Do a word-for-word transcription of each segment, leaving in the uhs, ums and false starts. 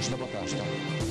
Ministro, boa tarde. Tá?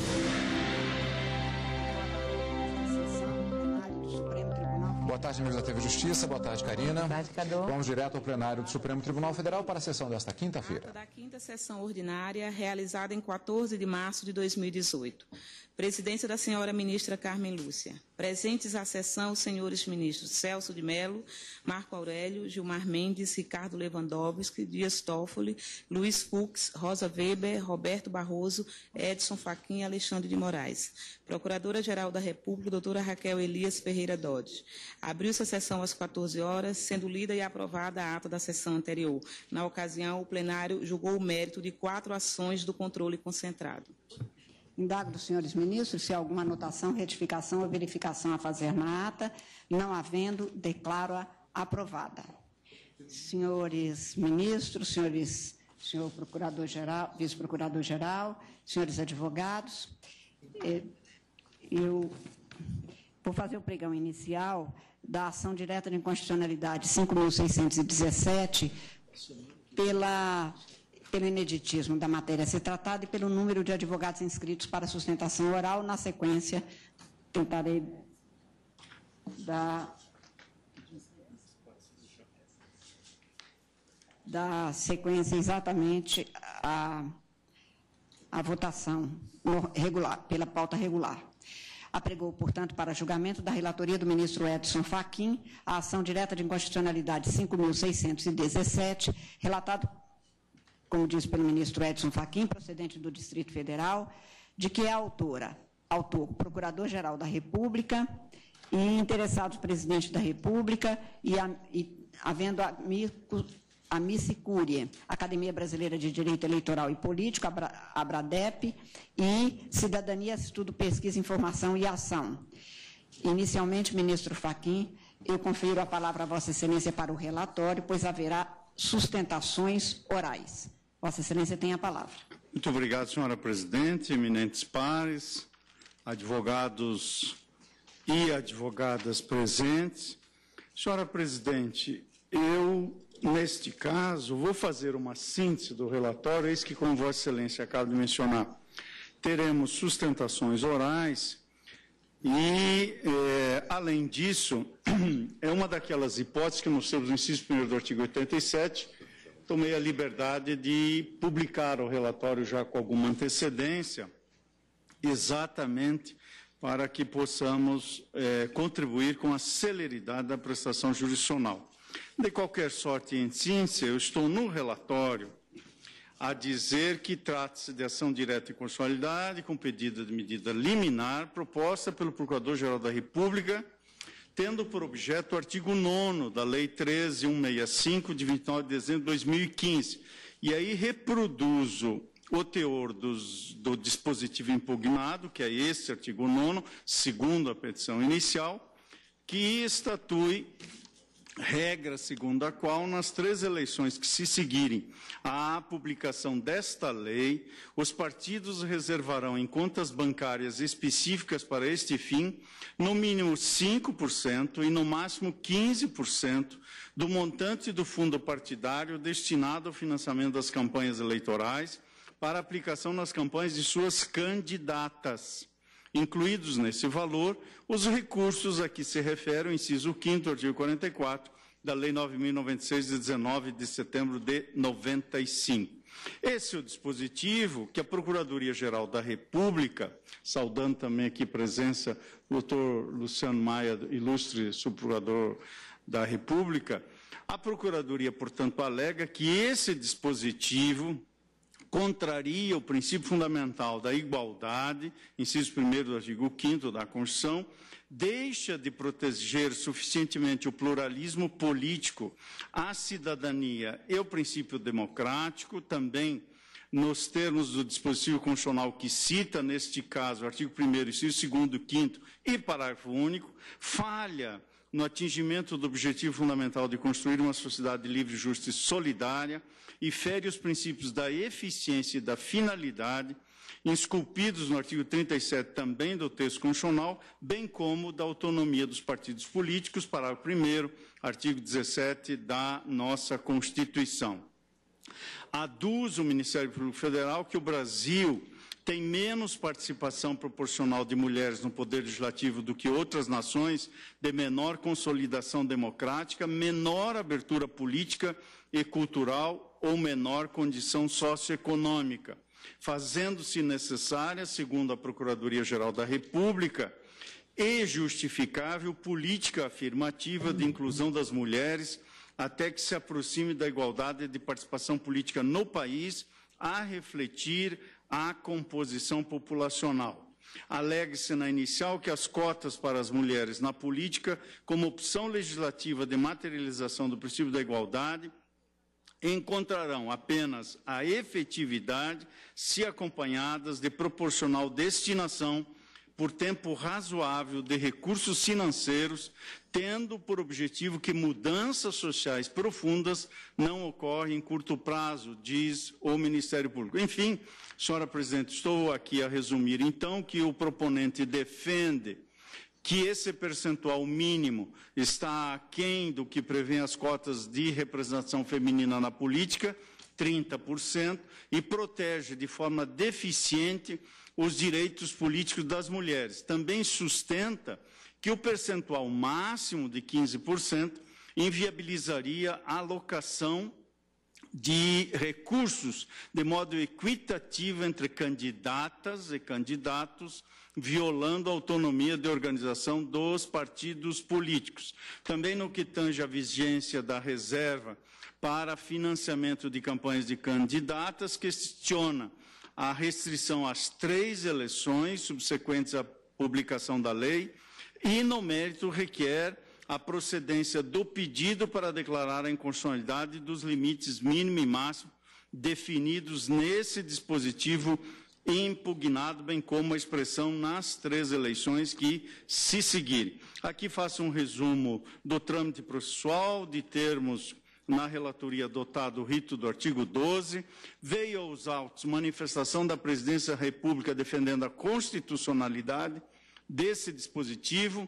Boa tarde, amigos da T V Justiça. Boa tarde, Karina. Boa tarde, Cadu. Vamos direto ao plenário do Supremo Tribunal Federal para a sessão desta quinta-feira. Da quinta sessão ordinária, realizada em quatorze de março de dois mil e dezoito. Presidência da senhora ministra Carmen Lúcia. Presentes à sessão os senhores ministros Celso de Mello, Marco Aurélio, Gilmar Mendes, Ricardo Lewandowski, Dias Toffoli, Luiz Fux, Rosa Weber, Roberto Barroso, Edson Fachin e Alexandre de Moraes. Procuradora-Geral da República, doutora Raquel Elias Ferreira Dodge. Abriu-se a sessão às quatorze horas, sendo lida e aprovada a ata da sessão anterior. Na ocasião, o plenário julgou o mérito de quatro ações do controle concentrado. Indago dos senhores ministros se há alguma anotação, retificação ou verificação a fazer na ata. Não havendo, declaro-a aprovada. Senhores ministros, senhores, senhor procurador-geral, vice-procurador-geral, senhores advogados, eu vou fazer o pregão inicial da ação direta de inconstitucionalidade cinco mil seiscentos e dezessete pela... pelo ineditismo da matéria a ser tratada e pelo número de advogados inscritos para sustentação oral. Na sequência, tentarei dar, dar sequência exatamente à, à votação regular, pela pauta regular. Apregou, portanto, para julgamento da relatoria do ministro Edson Fachin a ação direta de inconstitucionalidade cinco mil seiscentos e dezessete, relatado, como disse pelo ministro Edson Fachin, procedente do Distrito Federal, de que é autora, autor, Procurador-Geral da República e interessados presidente da República e, a, e havendo a Missicúria, Academia Brasileira de Direito Eleitoral e Político, a Abradep, e Cidadania, Estudo, Pesquisa, Informação e Ação. Inicialmente, ministro Fachin, eu confiro a palavra a Vossa Excelência para o relatório, pois haverá sustentações orais. Vossa Excelência tem a palavra. Muito obrigado, senhora presidente, eminentes pares, advogados e advogadas presentes. Senhora presidente, eu, neste caso, vou fazer uma síntese do relatório, eis que, como Vossa Excelência acaba de mencionar, teremos sustentações orais e, é, além disso, é uma daquelas hipóteses que, nos termos do inciso primeiro do artigo oitenta e sete, tomei a liberdade de publicar o relatório já com alguma antecedência, exatamente para que possamos é, contribuir com a celeridade da prestação jurisdicional. De qualquer sorte, em síntese, eu estou no relatório a dizer que trata-se de ação direta de constitucionalidade com pedido de medida liminar proposta pelo Procurador-Geral da República, tendo por objeto o artigo nono da Lei treze mil cento e sessenta e cinco, de vinte e nove de dezembro de dois mil e quinze. E aí reproduzo o teor dos, do dispositivo impugnado, que é esse artigo nono, segundo a petição inicial, que estatui regra segundo a qual, nas três eleições que se seguirem à publicação desta lei, os partidos reservarão em contas bancárias específicas para este fim, no mínimo cinco por cento e no máximo quinze por cento do montante do fundo partidário destinado ao financiamento das campanhas eleitorais para aplicação nas campanhas de suas candidatas. Incluídos nesse valor, os recursos a que se refere o inciso quinto, artigo quarenta e quatro, da Lei nove mil e noventa e seis, de dezenove de setembro de noventa e cinco. Esse é o dispositivo que a Procuradoria-Geral da República, saudando também aqui a presença do doutor Luciano Maia, ilustre subprocurador da República, a Procuradoria, portanto, alega que esse dispositivo contraria o princípio fundamental da igualdade, inciso primeiro do artigo quinto da Constituição, deixa de proteger suficientemente o pluralismo político, a cidadania e o princípio democrático, também nos termos do dispositivo constitucional que cita, neste caso, o artigo primeiro, inciso segundo, quinto e parágrafo único, falha no atingimento do objetivo fundamental de construir uma sociedade livre, justa e solidária, e fere os princípios da eficiência e da finalidade, esculpidos no artigo trinta e sete também do texto constitucional, bem como da autonomia dos partidos políticos, parágrafo primeiro, artigo dezessete da nossa Constituição. Aduz o Ministério Público Federal que o Brasil tem menos participação proporcional de mulheres no poder legislativo do que outras nações, de menor consolidação democrática, menor abertura política e cultural ou menor condição socioeconômica, fazendo-se necessária, segundo a Procuradoria-Geral da República, e justificável política afirmativa de inclusão das mulheres até que se aproxime da igualdade de participação política no país, a refletir a composição populacional. Alegue-se na inicial que as cotas para as mulheres na política, como opção legislativa de materialização do princípio da igualdade, encontrarão apenas a efetividade se acompanhadas de proporcional destinação por tempo razoável de recursos financeiros, tendo por objetivo que mudanças sociais profundas não ocorrem em curto prazo, diz o Ministério Público. Enfim, senhora presidente, estou aqui a resumir, então, que o proponente defende que esse percentual mínimo está aquém do que prevêem as cotas de representação feminina na política, trinta por cento, e protege de forma deficiente os direitos políticos das mulheres. Também sustenta que o percentual máximo de quinze por cento inviabilizaria a alocação de recursos de modo equitativo entre candidatas e candidatos, violando a autonomia de organização dos partidos políticos. Também no que tange à vigência da reserva para financiamento de campanhas de candidatas, questiona a restrição às três eleições subsequentes à publicação da lei e, no mérito, requer a procedência do pedido para declarar a inconstitucionalidade dos limites mínimo e máximo definidos nesse dispositivo impugnado, bem como a expressão nas três eleições que se seguirem. Aqui faço um resumo do trâmite processual, de termos na relatoria adotado o rito do artigo doze, veio aos autos manifestação da Presidência da República defendendo a constitucionalidade desse dispositivo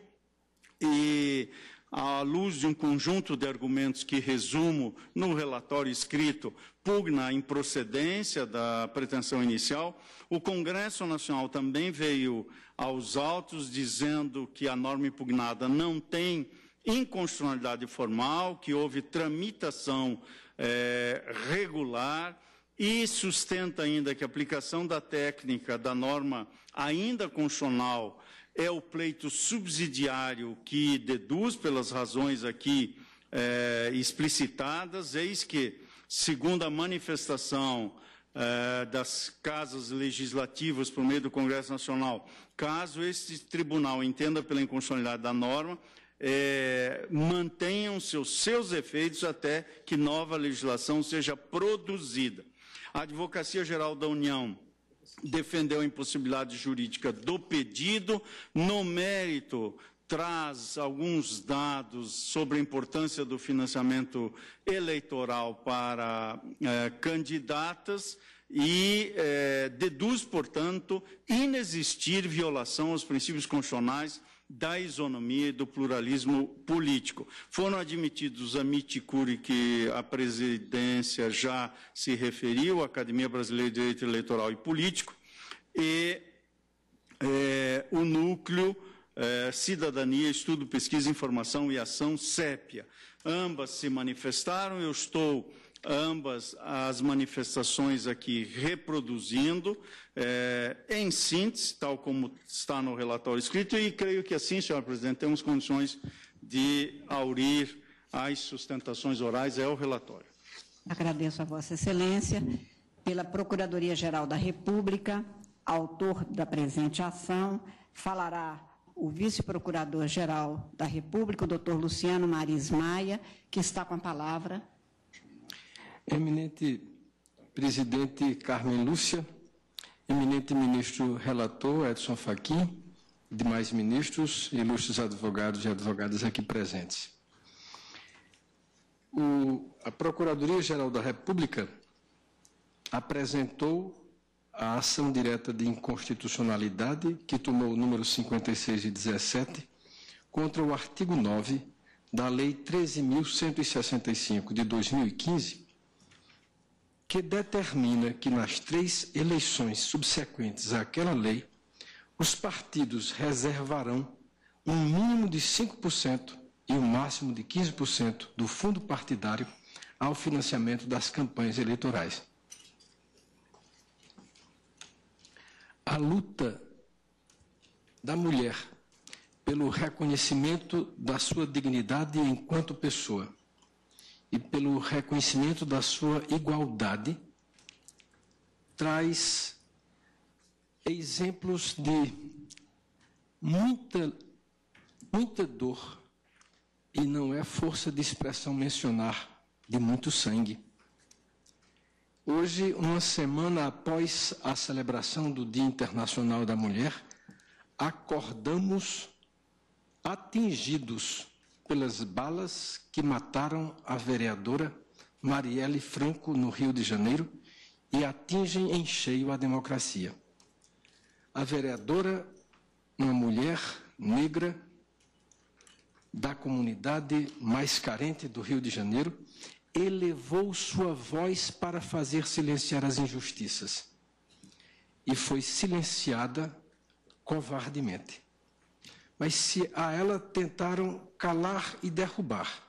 e, à luz de um conjunto de argumentos que resumo no relatório escrito, pugna a improcedência da pretensão inicial, o Congresso Nacional também veio aos autos dizendo que a norma impugnada não tem inconstitucionalidade formal, que houve tramitação eh, regular e sustenta ainda que a aplicação da técnica da norma ainda constitucional é o pleito subsidiário que deduz pelas razões aqui eh, explicitadas, eis que, segundo a manifestação eh, das casas legislativas por meio do Congresso Nacional, caso este tribunal entenda pela inconstitucionalidade da norma, É, mantenham seus, seus efeitos até que nova legislação seja produzida. A Advocacia Geral da União defendeu a impossibilidade jurídica do pedido. No mérito, traz alguns dados sobre a importância do financiamento eleitoral para é, candidatas e é, deduz, portanto, inexistir violação aos princípios constitucionais da isonomia e do pluralismo político. Foram admitidos os amici curiae que a presidência já se referiu, a Academia Brasileira de Direito Eleitoral e Político, e é, o núcleo é, Cidadania, Estudo, Pesquisa, Informação e Ação, CEPIA. Ambas se manifestaram, eu estou ambas as manifestações aqui reproduzindo, é, em síntese, tal como está no relatório escrito, e creio que assim, senhora presidente, temos condições de aurir as sustentações orais ao relatório. Agradeço a Vossa Excelência. Pela Procuradoria-Geral da República, autor da presente ação, falará o vice-procurador-geral da República, o doutor Luciano Maris Maia, que está com a palavra. Eminente presidente Carmen Lúcia, eminente ministro relator Edson Fachin, demais ministros, ilustres advogados e advogadas aqui presentes. O, a Procuradoria-Geral da República apresentou a ação direta de inconstitucionalidade, que tomou o número cinquenta e seis de dezessete, contra o artigo nove da Lei treze mil cento e sessenta e cinco de dois mil e quinze, que determina que nas três eleições subsequentes àquela lei, os partidos reservarão um mínimo de cinco por cento e um máximo de quinze por cento do fundo partidário ao financiamento das campanhas eleitorais. A luta da mulher pelo reconhecimento da sua dignidade enquanto pessoa e pelo reconhecimento da sua igualdade traz exemplos de muita, muita dor, e não é força de expressão mencionar de muito sangue. Hoje, uma semana após a celebração do Dia Internacional da Mulher, acordamos atingidos pelas balas que mataram a vereadora Marielle Franco no Rio de Janeiro e atingem em cheio a democracia. A vereadora, uma mulher negra da comunidade mais carente do Rio de Janeiro, elevou sua voz para fazer silenciar as injustiças e foi silenciada covardemente. Mas se a ela tentaram calar e derrubar,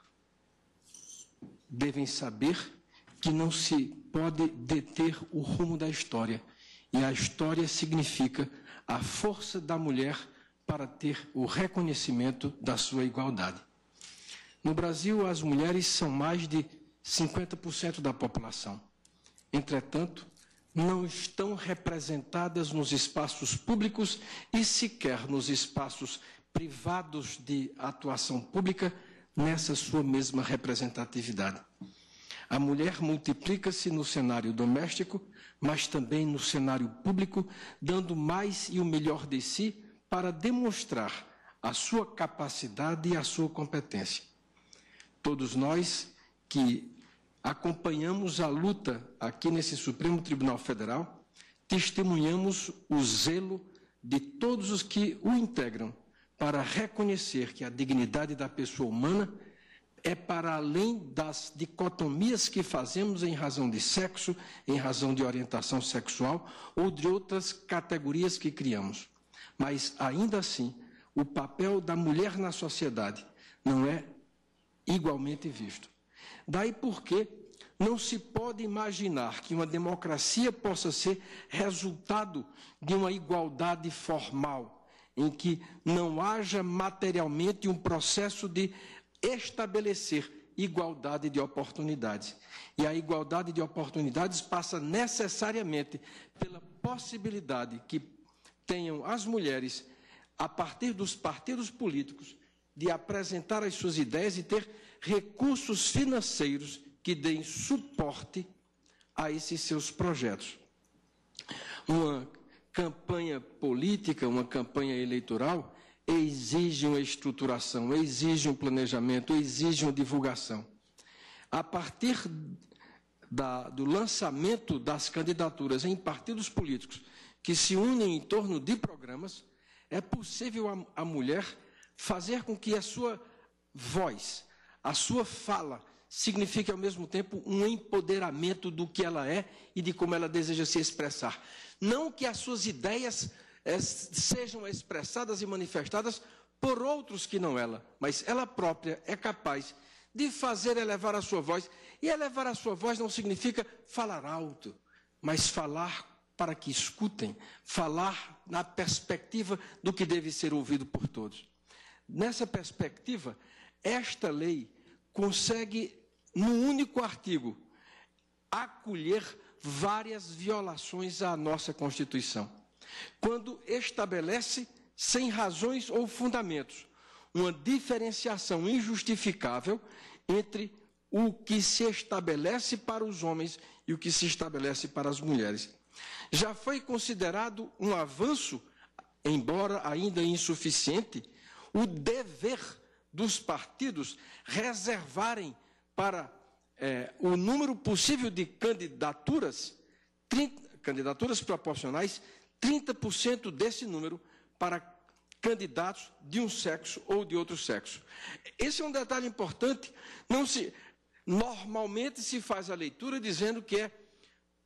devem saber que não se pode deter o rumo da história, e a história significa a força da mulher para ter o reconhecimento da sua igualdade. No Brasil, as mulheres são mais de cinquenta por cento da população. Entretanto, não estão representadas nos espaços públicos e sequer nos espaços privados de atuação pública nessa sua mesma representatividade. A mulher multiplica-se no cenário doméstico, mas também no cenário público, dando mais e o melhor de si para demonstrar a sua capacidade e a sua competência. Todos nós que acompanhamos a luta aqui nesse Supremo Tribunal Federal, testemunhamos o zelo de todos os que o integram para reconhecer que a dignidade da pessoa humana é para além das dicotomias que fazemos em razão de sexo, em razão de orientação sexual ou de outras categorias que criamos. Mas, ainda assim, o papel da mulher na sociedade não é igualmente visto. Daí porque não se pode imaginar que uma democracia possa ser resultado de uma igualdade formal, em que não haja materialmente um processo de estabelecer igualdade de oportunidades. E a igualdade de oportunidades passa necessariamente pela possibilidade que tenham as mulheres, a partir dos partidos políticos, de apresentar as suas ideias e ter recursos financeiros que deem suporte a esses seus projetos. Uma campanha política, uma campanha eleitoral, exige uma estruturação, exige um planejamento, exige uma divulgação. A partir da, do lançamento das candidaturas em partidos políticos que se unem em torno de programas, é possível a, a mulher fazer com que a sua voz, a sua fala, signifique ao mesmo tempo um empoderamento do que ela é e de como ela deseja se expressar. Não que as suas ideias é, sejam expressadas e manifestadas por outros que não ela, mas ela própria é capaz de fazer elevar a sua voz. E elevar a sua voz não significa falar alto, mas falar para que escutem, falar na perspectiva do que deve ser ouvido por todos. Nessa perspectiva, esta lei consegue, num único artigo, acolher várias violações à nossa Constituição. Quando estabelece, sem razões ou fundamentos, uma diferenciação injustificável entre o que se estabelece para os homens e o que se estabelece para as mulheres. Já foi considerado um avanço, embora ainda insuficiente, o dever dos partidos reservarem para é, o número possível de candidaturas, trinta, candidaturas proporcionais, trinta por cento desse número para candidatos de um sexo ou de outro sexo. Esse é um detalhe importante. Não se, normalmente se faz a leitura dizendo que é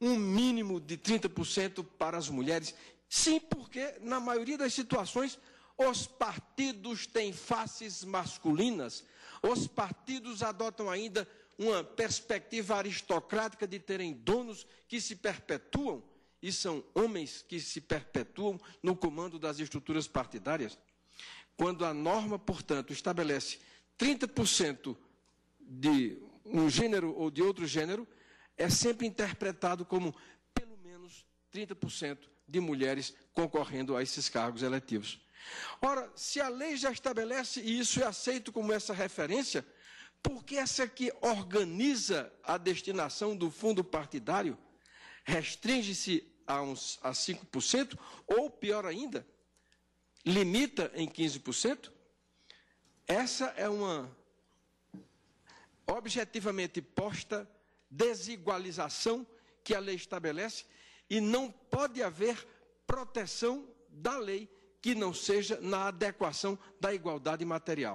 um mínimo de trinta por cento para as mulheres? Sim, porque, na maioria das situações, os partidos têm faces masculinas, os partidos adotam ainda uma perspectiva aristocrática de terem donos que se perpetuam, e são homens que se perpetuam no comando das estruturas partidárias. Quando a norma, portanto, estabelece trinta por cento de um gênero ou de outro gênero, é sempre interpretado como pelo menos trinta por cento de mulheres concorrendo a esses cargos eletivos. Ora, se a lei já estabelece, e isso é aceito como essa referência, por que essa que organiza a destinação do fundo partidário restringe-se a, uns, a cinco por cento, ou, pior ainda, limita em quinze por cento? Essa é uma objetivamente posta desigualização que a lei estabelece, e não pode haver proteção da lei que não seja na adequação da igualdade material.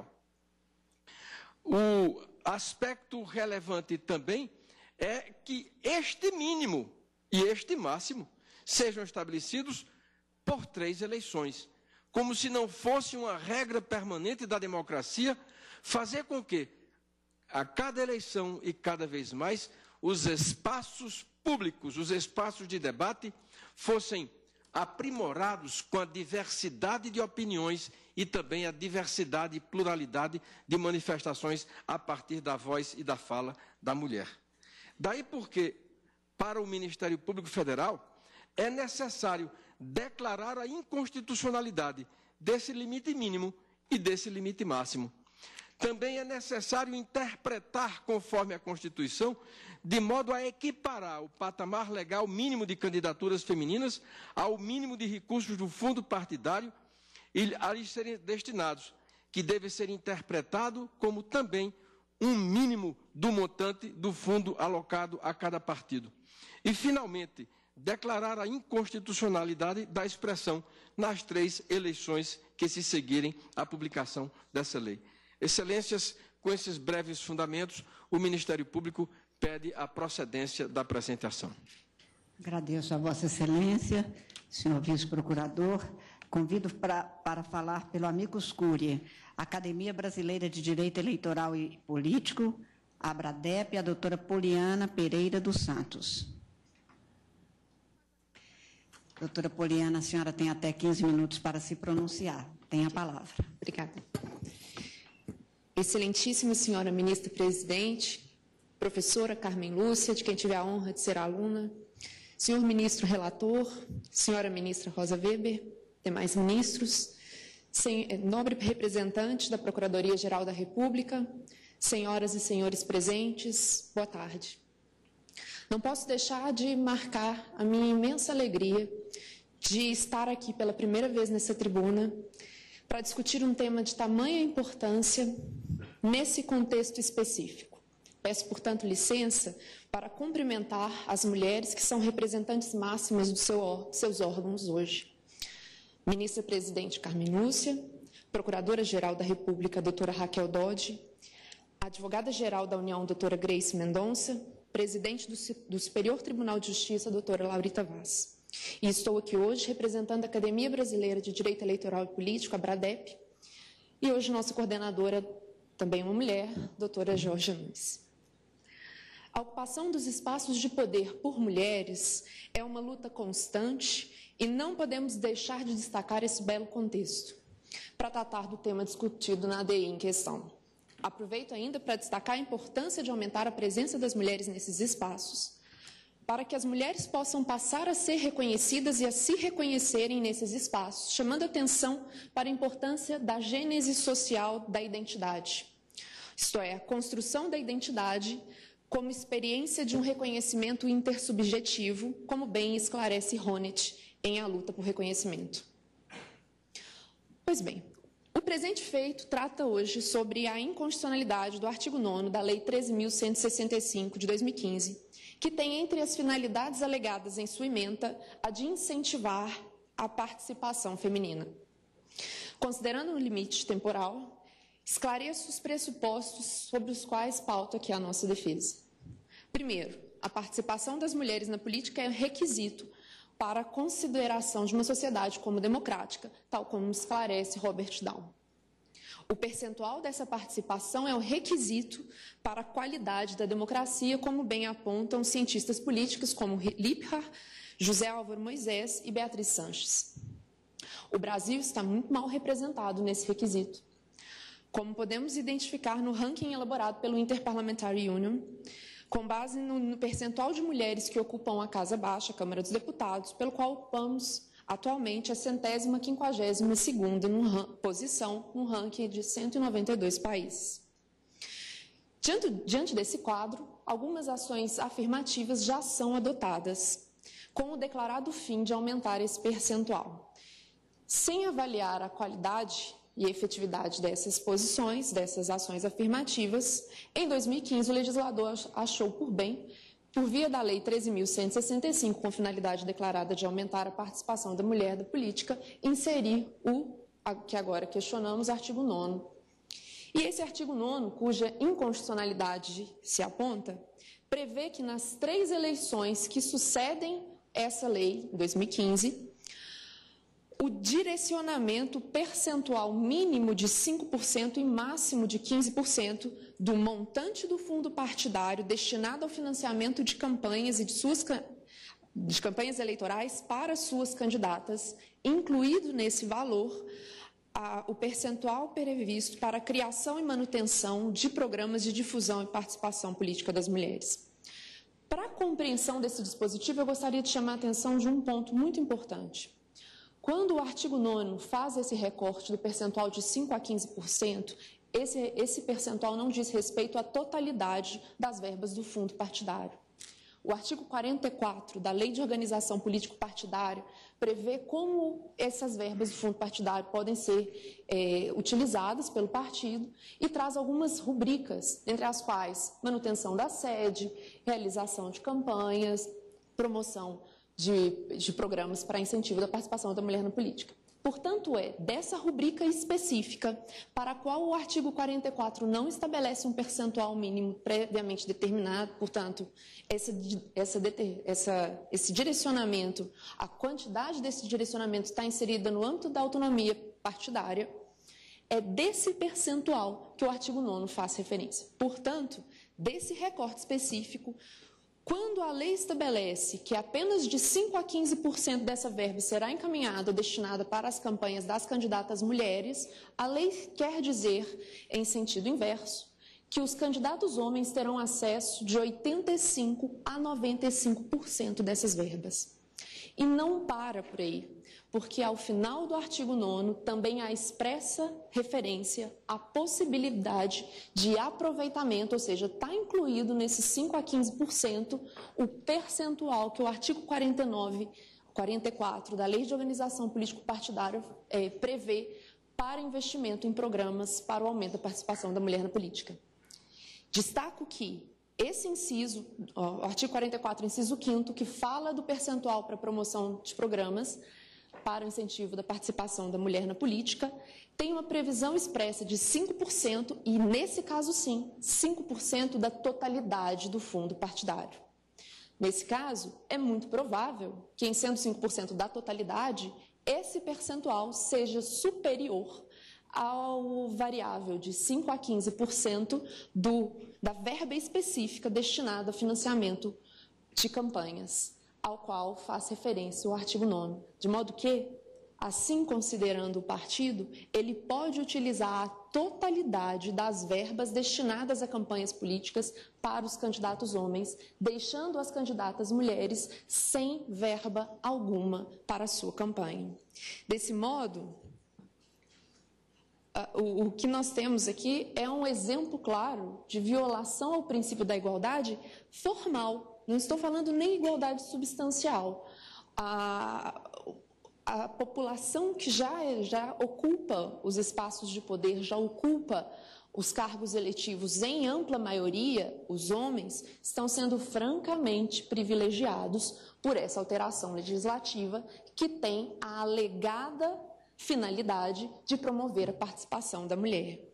O aspecto relevante também é que este mínimo e este máximo sejam estabelecidos por três eleições, como se não fosse uma regra permanente da democracia fazer com que, a cada eleição e cada vez mais, os espaços públicos, os espaços de debate, fossem aprimorados com a diversidade de opiniões e também a diversidade e pluralidade de manifestações a partir da voz e da fala da mulher. Daí porque, para o Ministério Público Federal, é necessário declarar a inconstitucionalidade desse limite mínimo e desse limite máximo. Também é necessário interpretar, conforme a Constituição, de modo a equiparar o patamar legal mínimo de candidaturas femininas ao mínimo de recursos do fundo partidário e a lhes serem destinados, que deve ser interpretado como também um mínimo do montante do fundo alocado a cada partido. E, finalmente, declarar a inconstitucionalidade da expressão nas três eleições que se seguirem à publicação dessa lei. Excelências, com esses breves fundamentos, o Ministério Público pede a procedência da presente ação. Agradeço a Vossa Excelência, senhor vice-procurador. Convido pra, para falar pelo amicus curiae, Academia Brasileira de Direito Eleitoral e Político, a ABRADEP, a doutora Poliana Pereira dos Santos. Doutora Poliana, a senhora tem até quinze minutos para se pronunciar. Tem a palavra. Obrigada. Excelentíssima senhora ministra-presidente, professora Carmen Lúcia, de quem tive a honra de ser aluna, senhor ministro relator, senhora ministra Rosa Weber, demais ministros, sem, nobre representante da Procuradoria-Geral da República, senhoras e senhores presentes, boa tarde. Não posso deixar de marcar a minha imensa alegria de estar aqui pela primeira vez nessa tribuna para discutir um tema de tamanha importância nesse contexto específico. Peço, portanto, licença para cumprimentar as mulheres que são representantes máximas dos seu, seus órgãos hoje. Ministra-presidente Carmen Lúcia, Procuradora-Geral da República, doutora Raquel Dodge, Advogada-Geral da União, doutora Grace Mendonça, Presidente do, do Superior Tribunal de Justiça, doutora Laurita Vaz. E estou aqui hoje representando a Academia Brasileira de Direito Eleitoral e Político, a ABRADEP, e hoje nossa coordenadora, também uma mulher, doutora Jorge Nunes. A ocupação dos espaços de poder por mulheres é uma luta constante e não podemos deixar de destacar esse belo contexto para tratar do tema discutido na A D I em questão. Aproveito ainda para destacar a importância de aumentar a presença das mulheres nesses espaços, para que as mulheres possam passar a ser reconhecidas e a se reconhecerem nesses espaços, chamando atenção para a importância da gênese social da identidade, isto é, a construção da identidade como experiência de um reconhecimento intersubjetivo, como bem esclarece Honneth em A Luta por Reconhecimento. Pois bem, o presente feito trata hoje sobre a inconstitucionalidade do artigo nono da Lei treze mil cento e sessenta e cinco, de dois mil e quinze, que tem entre as finalidades alegadas em sua ementa a de incentivar a participação feminina. Considerando o limite temporal, esclareço os pressupostos sobre os quais pauta aqui a nossa defesa. Primeiro, a participação das mulheres na política é requisito para a consideração de uma sociedade como democrática, tal como esclarece Robert Down. O percentual dessa participação é o requisito para a qualidade da democracia, como bem apontam cientistas políticos como Liebhardt, José Álvaro Moisés e Beatriz Sanches. O Brasil está muito mal representado nesse requisito, como podemos identificar no ranking elaborado pelo Interparliamentary Union, com base no, no percentual de mulheres que ocupam a Casa Baixa, a Câmara dos Deputados, pelo qual ocupamos atualmente a centésima quinquagésima segunda posição no ranking de cento e noventa e dois países. Diante, diante desse quadro, algumas ações afirmativas já são adotadas, com o declarado fim de aumentar esse percentual. Sem avaliar a qualidade e efetividade dessas posições, dessas ações afirmativas, em dois mil e quinze o legislador achou por bem, por via da Lei treze mil cento e sessenta e cinco, com finalidade declarada de aumentar a participação da mulher da política, inserir o que agora questionamos, artigo nono. E esse artigo nono, cuja inconstitucionalidade se aponta, prevê que nas três eleições que sucedem essa lei, em dois mil e quinze, o direcionamento percentual mínimo de cinco por cento e máximo de quinze por cento do montante do fundo partidário destinado ao financiamento de campanhas e de suas de campanhas eleitorais para suas candidatas, incluído nesse valor a, o percentual previsto para a criação e manutenção de programas de difusão e participação política das mulheres. Para a compreensão desse dispositivo, eu gostaria de chamar a atenção de um ponto muito importante. Quando o artigo nono faz esse recorte do percentual de cinco a quinze por cento, esse, esse percentual não diz respeito à totalidade das verbas do fundo partidário. O artigo quarenta e quatro da Lei de Organização Político-Partidária prevê como essas verbas do fundo partidário podem ser é, utilizadas pelo partido e traz algumas rubricas, entre as quais manutenção da sede, realização de campanhas, promoção De, de programas para incentivo da participação da mulher na política. Portanto, é dessa rubrica específica para a qual o artigo quarenta e quatro não estabelece um percentual mínimo previamente determinado, portanto, essa, essa, essa, esse direcionamento, a quantidade desse direcionamento está inserida no âmbito da autonomia partidária, é desse percentual que o artigo nono faz referência. Portanto, desse recorte específico, quando a lei estabelece que apenas de cinco a quinze por cento dessa verba será encaminhada ou destinada para as campanhas das candidatas mulheres, a lei quer dizer, em sentido inverso, que os candidatos homens terão acesso de oitenta e cinco por cento a noventa e cinco por cento dessas verbas. E não para por aí, porque ao final do artigo nono também há expressa referência à possibilidade de aproveitamento, ou seja, está incluído nesses cinco a quinze por cento o percentual que o artigo quarenta e nove, quarenta e quatro da Lei de Organização Político-Partidária é, prevê para investimento em programas para o aumento da participação da mulher na política. Destaco que esse inciso, ó, o artigo quarenta e quatro, inciso quinto, que fala do percentual para promoção de programas para o incentivo da participação da mulher na política, tem uma previsão expressa de cinco por cento e, nesse caso sim, cinco por cento da totalidade do fundo partidário. Nesse caso, é muito provável que, em sendo cinco por cento da totalidade, esse percentual seja superior ao variável de cinco a quinze por cento do, da verba específica destinada a financiamento de campanhas, ao qual faz referência o artigo nono, de modo que, assim considerando o partido, ele pode utilizar a totalidade das verbas destinadas a campanhas políticas para os candidatos homens, deixando as candidatas mulheres sem verba alguma para a sua campanha. Desse modo, o que nós temos aqui é um exemplo claro de violação ao princípio da igualdade formal. Não estou falando nem igualdade substancial. A, a população que já, já ocupa os espaços de poder, já ocupa os cargos eletivos em ampla maioria, os homens, estão sendo francamente privilegiados por essa alteração legislativa que tem a alegada finalidade de promover a participação da mulher.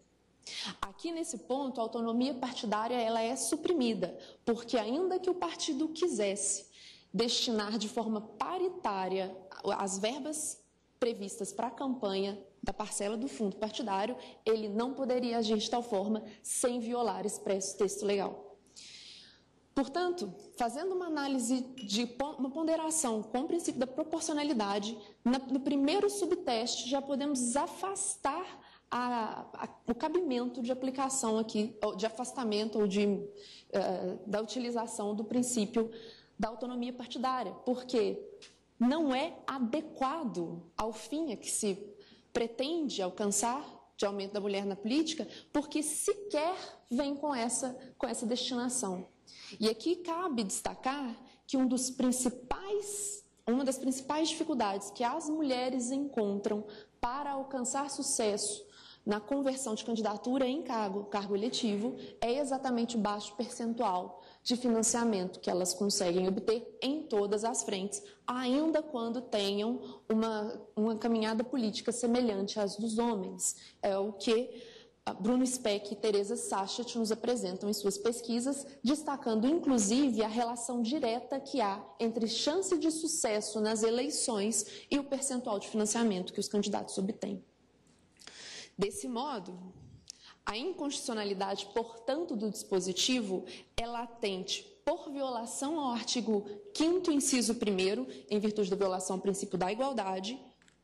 Aqui, nesse ponto, a autonomia partidária ela é suprimida, porque ainda que o partido quisesse destinar de forma paritária as verbas previstas para a campanha da parcela do fundo partidário, ele não poderia agir de tal forma sem violar expresso texto legal. Portanto, fazendo uma análise de uma ponderação com o princípio da proporcionalidade, no primeiro subteste já podemos afastar A, a, o cabimento de aplicação aqui, de afastamento ou de, uh, da utilização do princípio da autonomia partidária, porque não é adequado ao fim a que se pretende alcançar de aumento da mulher na política, porque sequer vem com essa, com essa destinação. E aqui cabe destacar que um dos principais, uma das principais dificuldades que as mulheres encontram para alcançar sucesso na conversão de candidatura em cargo, cargo eletivo, é exatamente o baixo percentual de financiamento que elas conseguem obter em todas as frentes, ainda quando tenham uma, uma caminhada política semelhante às dos homens. É o que Bruno Speck e Teresa Sachet nos apresentam em suas pesquisas, destacando inclusive a relação direta que há entre chance de sucesso nas eleições e o percentual de financiamento que os candidatos obtêm. Desse modo, a inconstitucionalidade, portanto, do dispositivo é latente por violação ao artigo quinto, inciso primeiro, em virtude da violação ao princípio da igualdade,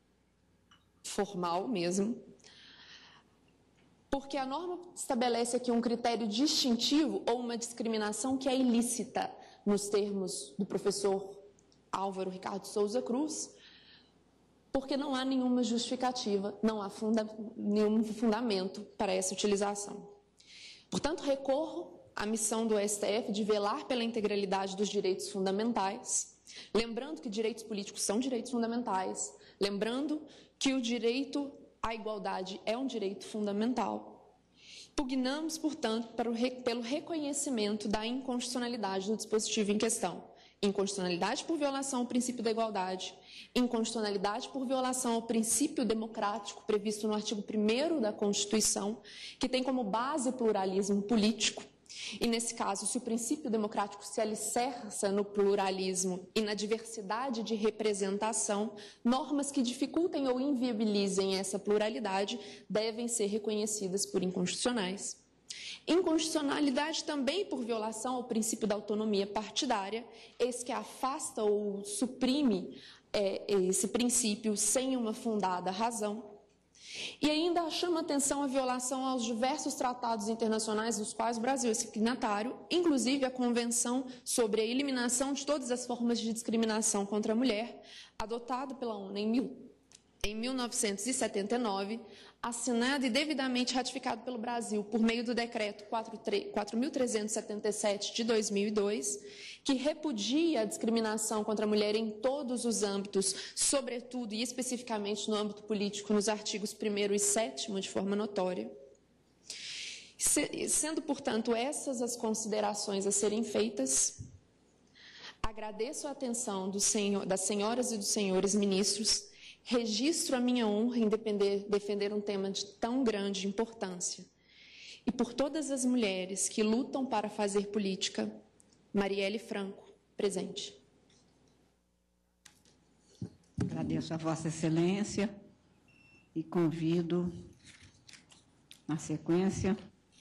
formal mesmo, porque a norma estabelece aqui um critério distintivo ou uma discriminação que é ilícita, nos termos do professor Álvaro Ricardo Souza Cruz, porque não há nenhuma justificativa, não há funda, nenhum fundamento para essa utilização. Portanto, recorro à missão do S T F de velar pela integralidade dos direitos fundamentais, lembrando que direitos políticos são direitos fundamentais, lembrando que o direito à igualdade é um direito fundamental. Pugnamos, portanto, para o, pelo reconhecimento da inconstitucionalidade do dispositivo em questão. Inconstitucionalidade por violação ao princípio da igualdade, inconstitucionalidade por violação ao princípio democrático previsto no artigo primeiro da Constituição, que tem como base o pluralismo político. E, nesse caso, se o princípio democrático se alicerça no pluralismo e na diversidade de representação, normas que dificultem ou inviabilizem essa pluralidade devem ser reconhecidas por inconstitucionais. Inconstitucionalidade também por violação ao princípio da autonomia partidária, esse que afasta ou suprime é, esse princípio sem uma fundada razão. E ainda chama atenção a violação aos diversos tratados internacionais dos quais o Brasil é signatário, inclusive a Convenção sobre a Eliminação de Todas as Formas de Discriminação contra a Mulher, adotada pela ONU em, mil, em mil novecentos e setenta e nove, assinado e devidamente ratificado pelo Brasil por meio do Decreto quatro mil trezentos e setenta e sete de dois mil e dois, que repudia a discriminação contra a mulher em todos os âmbitos, sobretudo e especificamente no âmbito político, nos artigos primeiro e sétimo, de forma notória. Sendo, portanto, essas as considerações a serem feitas, agradeço a atenção do senhor, das senhoras e dos senhores ministros. Registro a minha honra em defender, defender um tema de tão grande importância. E por todas as mulheres que lutam para fazer política, Marielle Franco, presente. Agradeço a Vossa Excelência e convido, na sequência,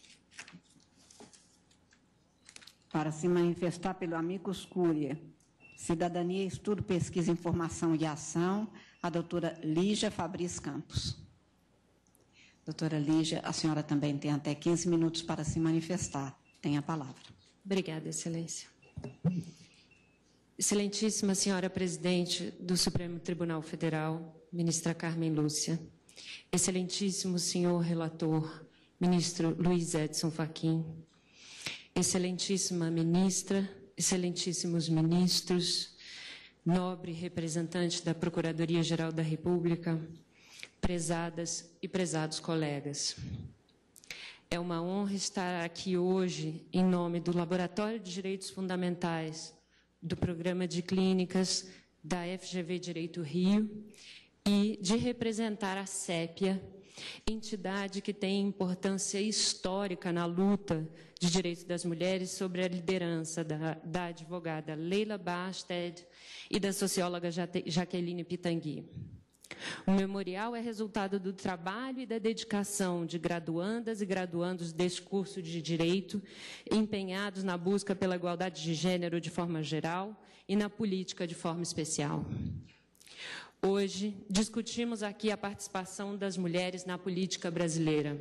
para se manifestar pelo amicus curiae, Cidadania, Estudo, Pesquisa, Informação e Ação, a doutora Lígia Fabris Campos. Doutora Lígia, a senhora também tem até quinze minutos para se manifestar. Tem a palavra. Obrigada, Excelência. Excelentíssima senhora Presidente do Supremo Tribunal Federal, ministra Carmen Lúcia. Excelentíssimo senhor Relator, ministro Luiz Edson Fachin. Excelentíssima ministra, excelentíssimos ministros, nobre representante da Procuradoria-Geral da República, prezadas e prezados colegas. É uma honra estar aqui hoje em nome do Laboratório de Direitos Fundamentais, do Programa de Clínicas da F G V Direito Rio e de representar a SEPIA, entidade que tem importância histórica na luta de direitos das mulheres, sob a liderança da, da advogada Leila Basted e da socióloga Jaqueline Pitangui. O memorial é resultado do trabalho e da dedicação de graduandas e graduandos deste curso de Direito, empenhados na busca pela igualdade de gênero de forma geral e na política de forma especial. Hoje, discutimos aqui a participação das mulheres na política brasileira.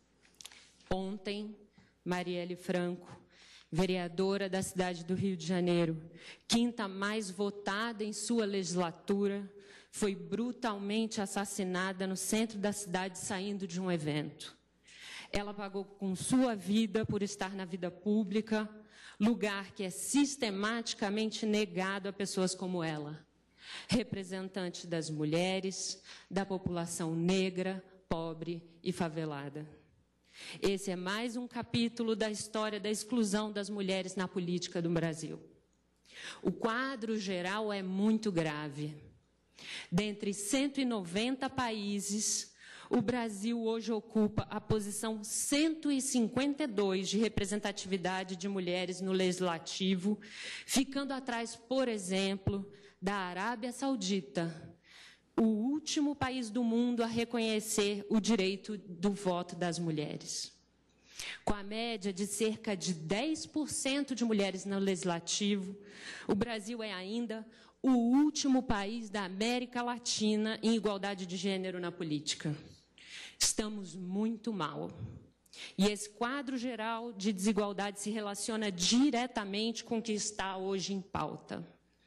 Ontem, Marielle Franco, vereadora da cidade do Rio de Janeiro, quinta mais votada em sua legislatura, foi brutalmente assassinada no centro da cidade saindo de um evento. Ela pagou com sua vida por estar na vida pública, lugar que é sistematicamente negado a pessoas como ela, representante das mulheres, da população negra, pobre e favelada. Esse é mais um capítulo da história da exclusão das mulheres na política do Brasil. O quadro geral é muito grave. Dentre cento e noventa países, o Brasil hoje ocupa a posição cento e cinquenta e dois de representatividade de mulheres no legislativo, ficando atrás, por exemplo, da Arábia Saudita, o último país do mundo a reconhecer o direito do voto das mulheres. Com a média de cerca de dez por cento de mulheres no legislativo, o Brasil é ainda o último país da América Latina em igualdade de gênero na política. Estamos muito mal. E esse quadro geral de desigualdade se relaciona diretamente com o que está hoje em pauta.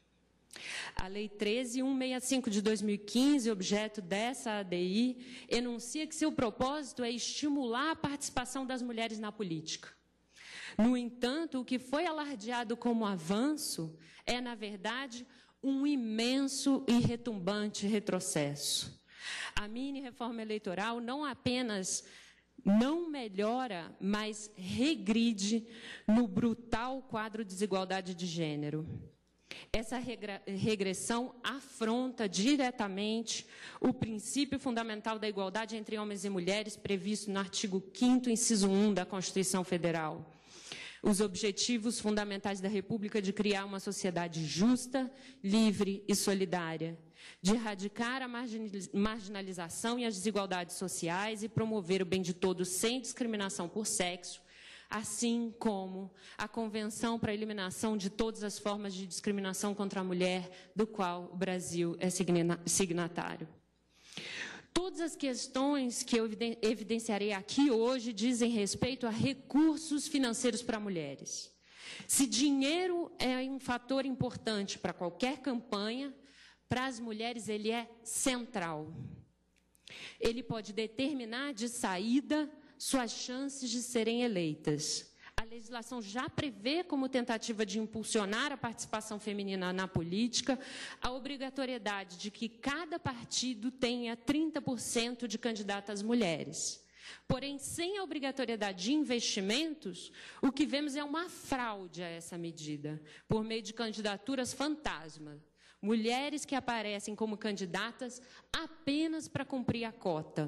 A Lei treze mil cento e sessenta e cinco de dois mil e quinze, objeto dessa A D I, enuncia que seu propósito é estimular a participação das mulheres na política. No entanto, o que foi alardeado como avanço é, na verdade, um imenso e retumbante retrocesso. A mini-reforma eleitoral não apenas não melhora, mas regride no brutal quadro de desigualdade de gênero. Essa regressão afronta diretamente o princípio fundamental da igualdade entre homens e mulheres previsto no artigo quinto, inciso um da Constituição Federal. Os objetivos fundamentais da República de criar uma sociedade justa, livre e solidária, de erradicar a marginalização e as desigualdades sociais e promover o bem de todos sem discriminação por sexo, assim como a Convenção para a Eliminação de Todas as Formas de Discriminação contra a Mulher, do qual o Brasil é signatário. Todas as questões que eu evidenciarei aqui hoje dizem respeito a recursos financeiros para mulheres. Se dinheiro é um fator importante para qualquer campanha, para as mulheres ele é central. Ele pode determinar de saída suas chances de serem eleitas. A legislação já prevê, como tentativa de impulsionar a participação feminina na política, a obrigatoriedade de que cada partido tenha trinta por cento de candidatas mulheres. Porém, sem a obrigatoriedade de investimentos, o que vemos é uma fraude a essa medida, por meio de candidaturas fantasma. Mulheres que aparecem como candidatas apenas para cumprir a cota,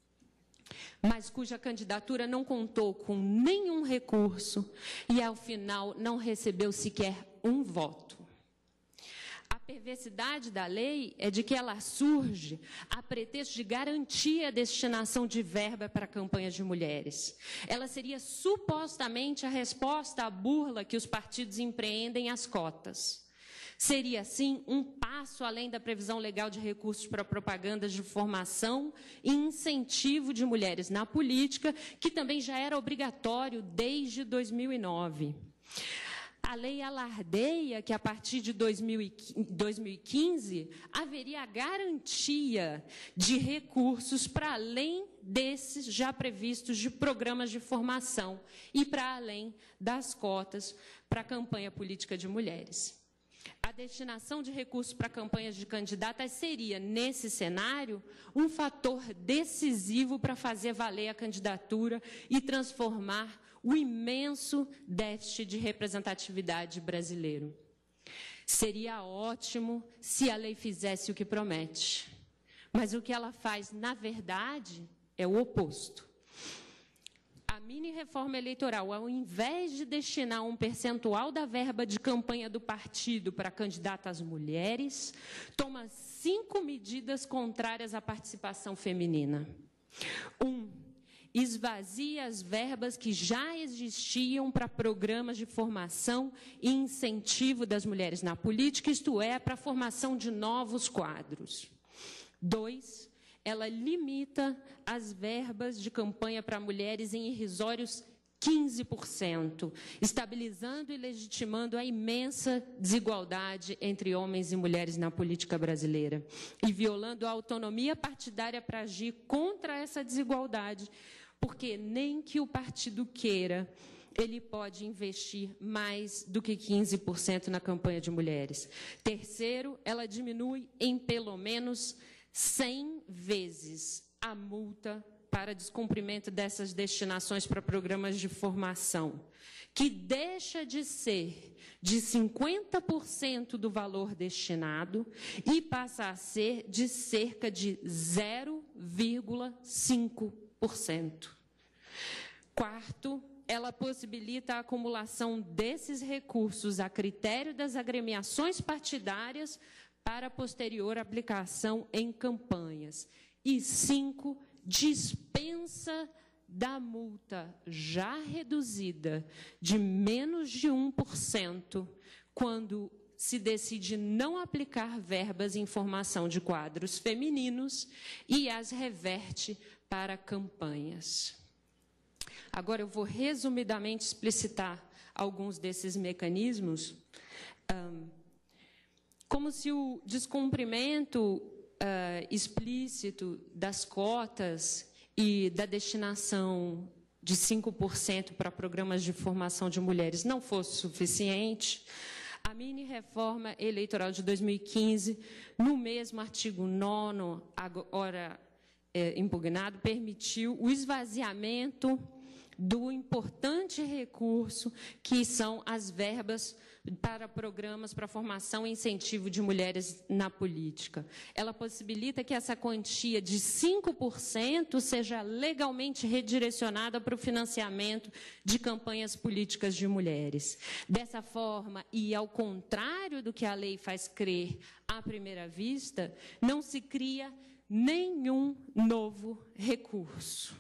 mas cuja candidatura não contou com nenhum recurso e, ao final, não recebeu sequer um voto. A perversidade da lei é de que ela surge a pretexto de garantir a destinação de verba para campanhas de mulheres. Ela seria supostamente a resposta à burla que os partidos empreendem às cotas. Seria, assim, um passo além da previsão legal de recursos para propagandas de formação e incentivo de mulheres na política, que também já era obrigatório desde dois mil e nove. A lei alardeia que, a partir de dois mil e quinze, haveria a garantia de recursos para além desses já previstos de programas de formação e para além das cotas para a campanha política de mulheres. A destinação de recursos para campanhas de candidatas seria, nesse cenário, um fator decisivo para fazer valer a candidatura e transformar o imenso déficit de representatividade brasileiro. Seria ótimo se a lei fizesse o que promete, mas o que ela faz, na verdade, é o oposto. A mini-reforma eleitoral, ao invés de destinar um percentual da verba de campanha do partido para candidatas mulheres, toma cinco medidas contrárias à participação feminina. Um, esvazia as verbas que já existiam para programas de formação e incentivo das mulheres na política, isto é, para a formação de novos quadros. Dois, ela limita as verbas de campanha para mulheres em irrisórios quinze por cento, estabilizando e legitimando a imensa desigualdade entre homens e mulheres na política brasileira e violando a autonomia partidária para agir contra essa desigualdade, porque nem que o partido queira, ele pode investir mais do que quinze por cento na campanha de mulheres. Terceiro, ela diminui em pelo menos cem vezes a multa para descumprimento dessas destinações para programas de formação, que deixa de ser de cinquenta por cento do valor destinado e passa a ser de cerca de zero vírgula cinco por cento. Quarto, ela possibilita a acumulação desses recursos a critério das agremiações partidárias para posterior aplicação em campanhas. E cinco, dispensa da multa já reduzida de menos de um por cento quando se decide não aplicar verbas em formação de quadros femininos e as reverte para campanhas. Agora, eu vou resumidamente explicitar alguns desses mecanismos, como se o descumprimento Uh, explícito das cotas e da destinação de cinco por cento para programas de formação de mulheres não fosse suficiente, a mini-reforma eleitoral de dois mil e quinze, no mesmo artigo nono, agora é, impugnado, permitiu o esvaziamento do importante recurso que são as verbas para programas para formação e incentivo de mulheres na política. Ela possibilita que essa quantia de cinco por cento seja legalmente redirecionada para o financiamento de campanhas políticas de mulheres. Dessa forma, e ao contrário do que a lei faz crer à primeira vista, não se cria nenhum novo recurso.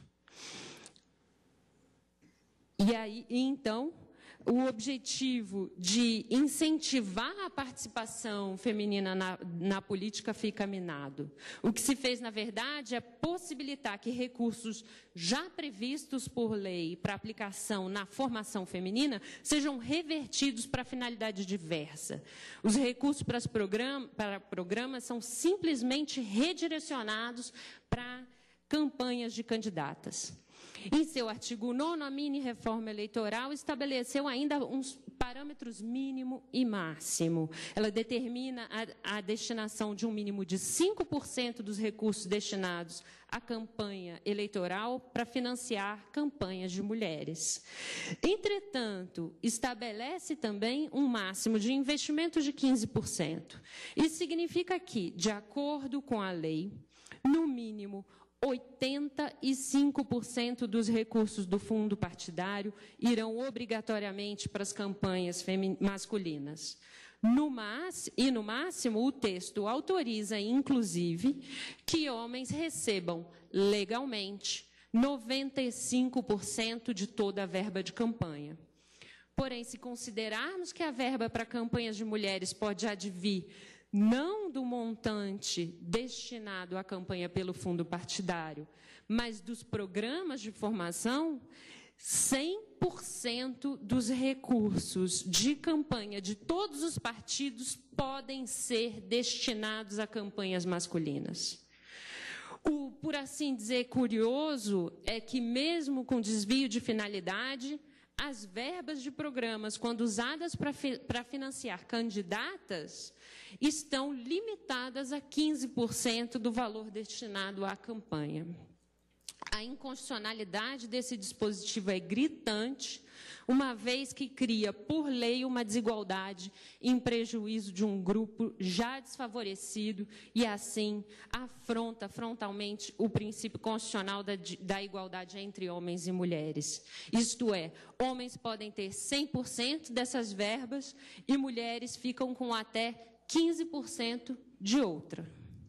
E aí, então, o objetivo de incentivar a participação feminina na, na política fica minado. O que se fez, na verdade, é possibilitar que recursos já previstos por lei para aplicação na formação feminina sejam revertidos para finalidade diversa. Os recursos para, program, para programas são simplesmente redirecionados para campanhas de candidatas. Em seu artigo nono, a mini-reforma eleitoral estabeleceu ainda uns parâmetros mínimo e máximo. Ela determina a, a destinação de um mínimo de cinco por cento dos recursos destinados à campanha eleitoral para financiar campanhas de mulheres. Entretanto, estabelece também um máximo de investimento de quinze por cento. Isso significa que, de acordo com a lei, no mínimo oitenta e cinco por cento dos recursos do fundo partidário irão obrigatoriamente para as campanhas masculinas. No máximo, e no máximo, o texto autoriza, inclusive, que homens recebam legalmente noventa e cinco por cento de toda a verba de campanha. Porém, se considerarmos que a verba para campanhas de mulheres pode advir não do montante destinado à campanha pelo fundo partidário, mas dos programas de formação, cem por cento dos recursos de campanha de todos os partidos podem ser destinados a campanhas masculinas. O, por assim dizer, curioso é que, mesmo com desvio de finalidade, as verbas de programas, quando usadas para fi, para financiar candidatas, estão limitadas a quinze por cento do valor destinado à campanha. A inconstitucionalidade desse dispositivo é gritante, uma vez que cria, por lei, uma desigualdade em prejuízo de um grupo já desfavorecido e, assim, afronta frontalmente o princípio constitucional da, da igualdade entre homens e mulheres. Isto é, homens podem ter cem por cento dessas verbas e mulheres ficam com até quinze por cento de outra.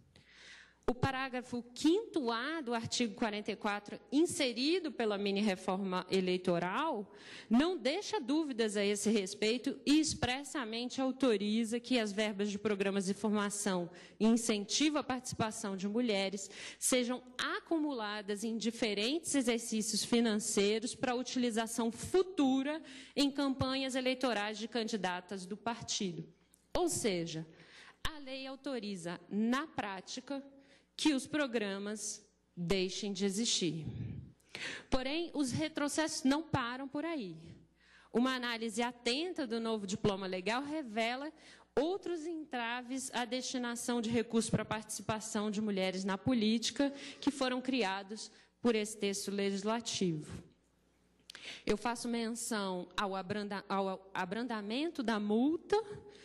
O parágrafo quinto A do artigo quarenta e quatro, inserido pela mini-reforma eleitoral, não deixa dúvidas a esse respeito e expressamente autoriza que as verbas de programas de formação e incentivo à participação de mulheres sejam acumuladas em diferentes exercícios financeiros para utilização futura em campanhas eleitorais de candidatas do partido. Ou seja, a lei autoriza, na prática, que os programas deixem de existir. Porém, os retrocessos não param por aí. Uma análise atenta do novo diploma legal revela outros entraves à destinação de recursos para a participação de mulheres na política que foram criados por esse texto legislativo. Eu faço menção ao, abranda, ao abrandamento da multa,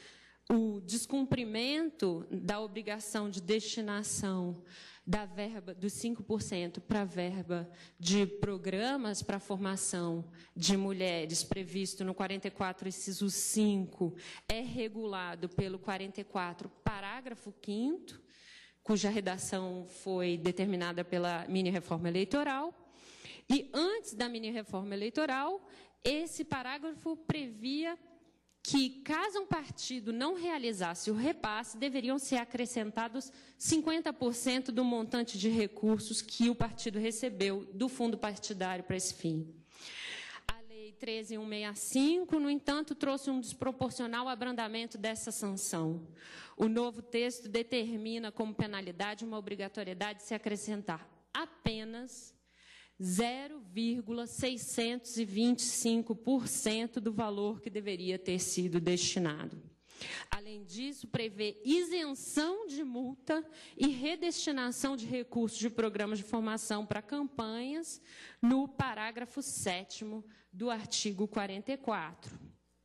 o descumprimento da obrigação de destinação da verba dos cinco por cento para a verba de programas para a formação de mulheres, previsto no quarenta e quatro, inciso cinco, é regulado pelo quarenta e quatro, parágrafo quinto, cuja redação foi determinada pela mini-reforma eleitoral. E antes da mini-reforma eleitoral, esse parágrafo previa que, caso um partido não realizasse o repasse, deveriam ser acrescentados cinquenta por cento do montante de recursos que o partido recebeu do fundo partidário para esse fim. A Lei treze mil cento e sessenta e cinco, no entanto, trouxe um desproporcional abrandamento dessa sanção. O novo texto determina como penalidade uma obrigatoriedade de se acrescentar apenas zero vírgula seiscentos e vinte e cinco por cento do valor que deveria ter sido destinado. Além disso, prevê isenção de multa e redestinação de recursos de programas de formação para campanhas no parágrafo sétimo do artigo quarenta e quatro.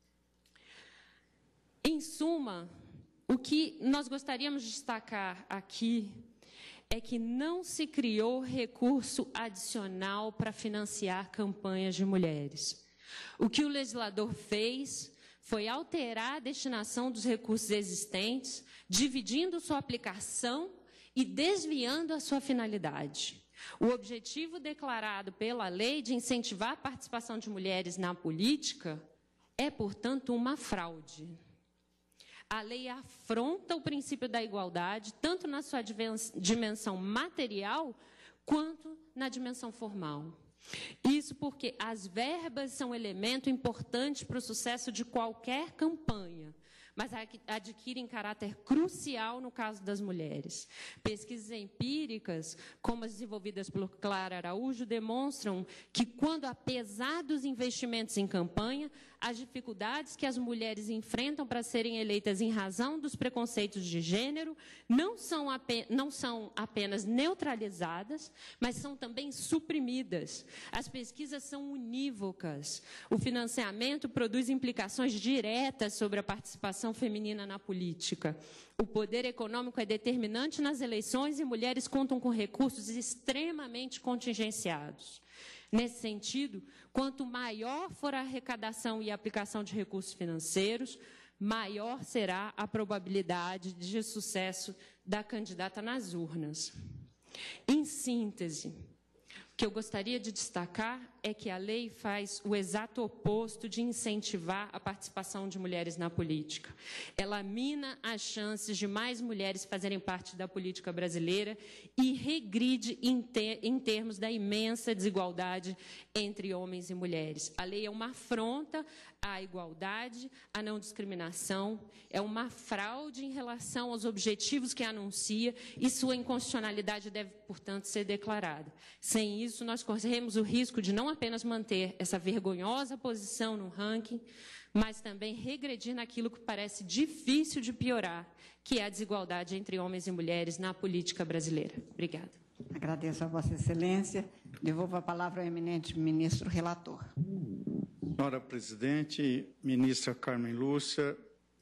Em suma, o que nós gostaríamos de destacar aqui é que não se criou recurso adicional para financiar campanhas de mulheres. O que o legislador fez foi alterar a destinação dos recursos existentes, dividindo sua aplicação e desviando a sua finalidade. O objetivo declarado pela lei de incentivar a participação de mulheres na política é, portanto, uma fraude. A lei afronta o princípio da igualdade, tanto na sua dimensão material, quanto na dimensão formal. Isso porque as verbas são elemento importante para o sucesso de qualquer campanha, mas adquirem caráter crucial no caso das mulheres. Pesquisas empíricas, como as desenvolvidas por Clara Araújo, demonstram que, quando, apesar dos investimentos em campanha, as dificuldades que as mulheres enfrentam para serem eleitas em razão dos preconceitos de gênero não são, apenas, não são apenas neutralizadas, mas são também suprimidas. As pesquisas são unívocas. O financiamento produz implicações diretas sobre a participação feminina na política. O poder econômico é determinante nas eleições e mulheres contam com recursos extremamente contingenciados. Nesse sentido, quanto maior for a arrecadação e a aplicação de recursos financeiros, maior será a probabilidade de sucesso da candidata nas urnas. Em síntese, o que eu gostaria de destacar é que a lei faz o exato oposto de incentivar a participação de mulheres na política. Ela mina as chances de mais mulheres fazerem parte da política brasileira e regride em, ter, em termos da imensa desigualdade entre homens e mulheres. A lei é uma afronta à igualdade, à não discriminação, é uma fraude em relação aos objetivos que anuncia e sua inconstitucionalidade deve, portanto, ser declarada. Sem isso, nós corremos o risco de não apenas manter essa vergonhosa posição no ranking, mas também regredir naquilo que parece difícil de piorar, que é a desigualdade entre homens e mulheres na política brasileira. Obrigada. Agradeço a Vossa Excelência. Devolvo a palavra ao eminente ministro relator. Senhora presidente, ministra Carmen Lúcia,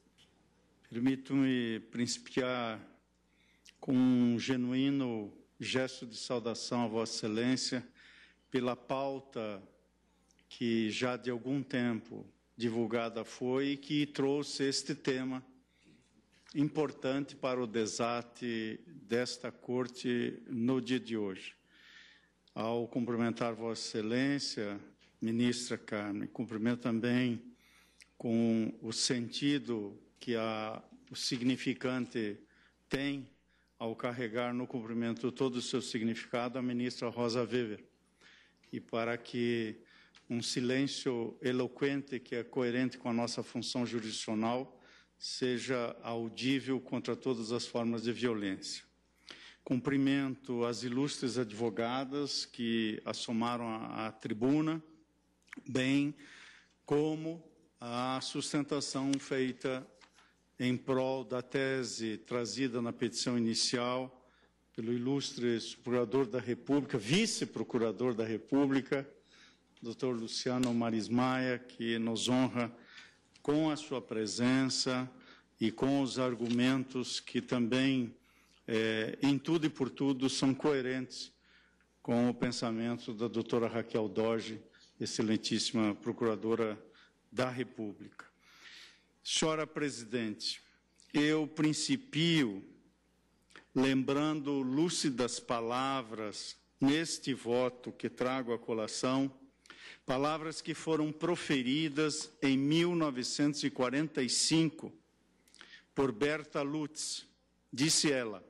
permito-me principiar com um genuíno gesto de saudação a Vossa Excelência pela pauta que já de algum tempo divulgada foi e que trouxe este tema importante para o desate desta Corte no dia de hoje. Ao cumprimentar Vossa Excelência, ministra Carmen, cumprimento também com o sentido que a, o significante tem ao carregar no cumprimento todo o seu significado a ministra Rosa Weber. E para que um silêncio eloquente que é coerente com a nossa função jurisdicional seja audível contra todas as formas de violência. Cumprimento as ilustres advogadas que assomaram à tribuna, bem como a sustentação feita em prol da tese trazida na petição inicial pelo ilustre Procurador da República, vice-procurador da República, doutor Luciano Marismaia, que nos honra com a sua presença e com os argumentos que também, é, em tudo e por tudo, são coerentes com o pensamento da doutora Raquel Doge, excelentíssima Procuradora da República. Senhora Presidente, eu principio lembrando lúcidas palavras neste voto que trago à colação, palavras que foram proferidas em mil novecentos e quarenta e cinco por Berta Lutz. Disse ela: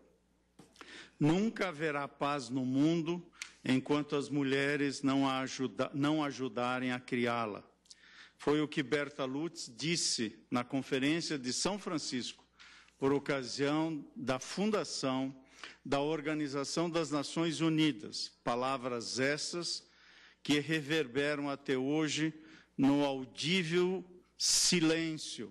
nunca haverá paz no mundo enquanto as mulheres não, a ajuda, não ajudarem a criá-la. Foi o que Berta Lutz disse na Conferência de São Francisco, por ocasião da fundação da Organização das Nações Unidas. Palavras essas que reverberam até hoje no audível silêncio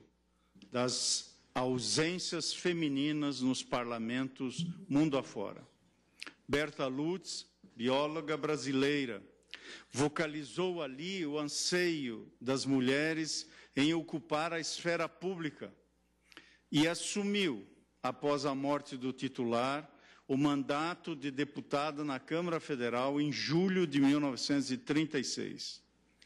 das ausências femininas nos parlamentos mundo afora. Berta Lutz, bióloga brasileira, vocalizou ali o anseio das mulheres em ocupar a esfera pública e assumiu, após a morte do titular, o mandato de deputada na Câmara Federal em julho de mil novecentos e trinta e seis.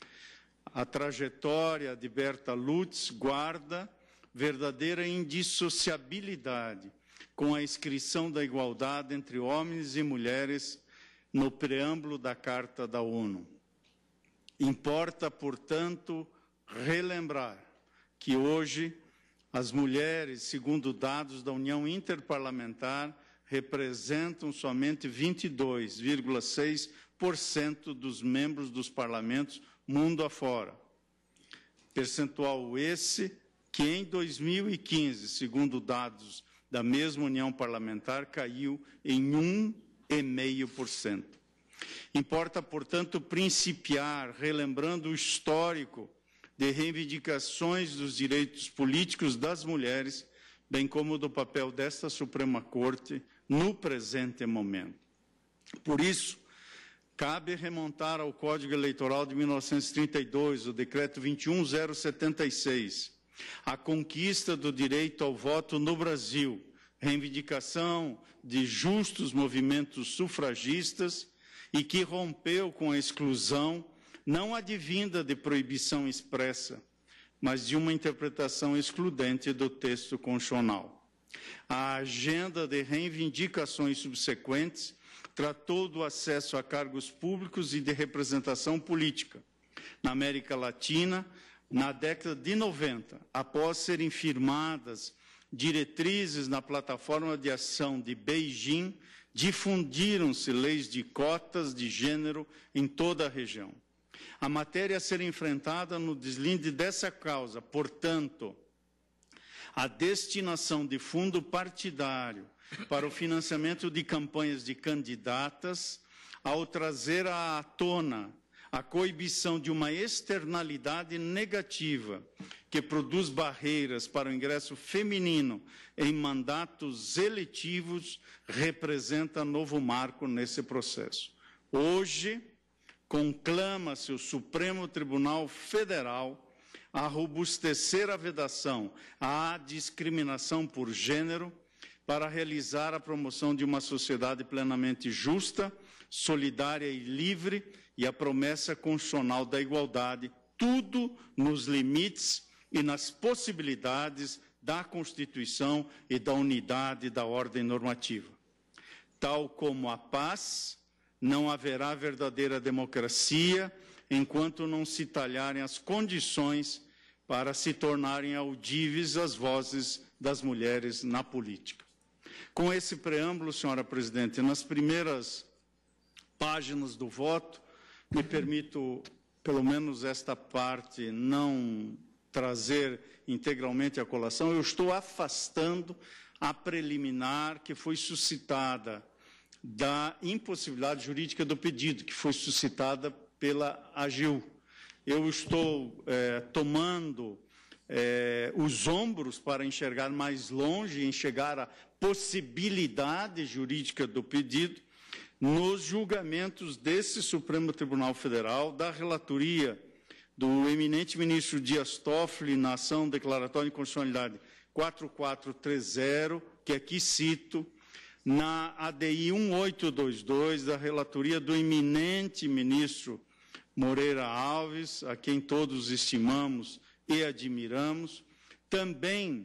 A trajetória de Berta Lutz guarda verdadeira indissociabilidade com a inscrição da igualdade entre homens e mulheres no preâmbulo da Carta da ONU. Importa, portanto, relembrar que hoje as mulheres, segundo dados da União Interparlamentar, representam somente vinte e dois vírgula seis por cento dos membros dos parlamentos mundo afora. Percentual esse que em dois mil e quinze, segundo dados da mesma União Parlamentar, caiu em um vírgula cinco por cento. Importa, portanto, principiar, relembrando o histórico de reivindicações dos direitos políticos das mulheres, bem como do papel desta Suprema Corte no presente momento. Por isso, cabe remontar ao Código Eleitoral de mil novecentos e trinta e dois, o Decreto vinte e um mil setenta e seis, a conquista do direito ao voto no Brasil, reivindicação de justos movimentos sufragistas e que rompeu com a exclusão não advinda de proibição expressa, mas de uma interpretação excludente do texto constitucional. A agenda de reivindicações subsequentes tratou do acesso a cargos públicos e de representação política. Na América Latina, na década de noventa, após serem firmadas diretrizes na plataforma de ação de Beijing, difundiram-se leis de cotas de gênero em toda a região. A matéria a ser enfrentada no deslinde dessa causa, portanto, a destinação de fundo partidário para o financiamento de campanhas de candidatas, ao trazer à tona a coibição de uma externalidade negativa que produz barreiras para o ingresso feminino em mandatos eletivos, representa novo marco nesse processo. Hoje, conclama-se o Supremo Tribunal Federal a robustecer a vedação à discriminação por gênero para realizar a promoção de uma sociedade plenamente justa, solidária e livre e a promessa constitucional da igualdade, tudo nos limites e nas possibilidades da Constituição e da unidade da ordem normativa. Tal como a paz, não haverá verdadeira democracia enquanto não se talharem as condições para se tornarem audíveis as vozes das mulheres na política. Com esse preâmbulo, senhora presidente, nas primeiras páginas do voto, me permito, pelo menos esta parte, não trazer integralmente a colação. Eu estou afastando a preliminar que foi suscitada da impossibilidade jurídica do pedido, que foi suscitada pela AGIL. Eu estou é, tomando é, os ombros para enxergar mais longe, enxergar a possibilidade jurídica do pedido nos julgamentos desse Supremo Tribunal Federal, da relatoria do eminente ministro Dias Toffoli na ação declaratória de inconstitucionalidade quatro quatro três zero, que aqui cito, na A D I um oito dois dois, da relatoria do eminente ministro Moreira Alves, a quem todos estimamos e admiramos, também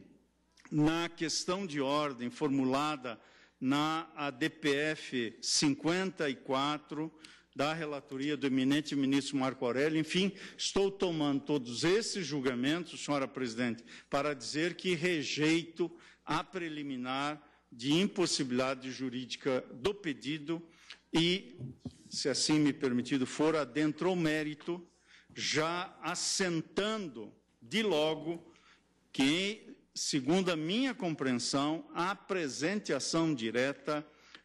na questão de ordem formulada na A D P F cinquenta e quatro, da relatoria do eminente ministro Marco Aurélio. Enfim, estou tomando todos esses julgamentos, senhora presidente, para dizer que rejeito a preliminar de impossibilidade jurídica do pedido e, se assim me permitido for, adentro ao mérito, já assentando de logo que, segundo a minha compreensão, a presente ação direta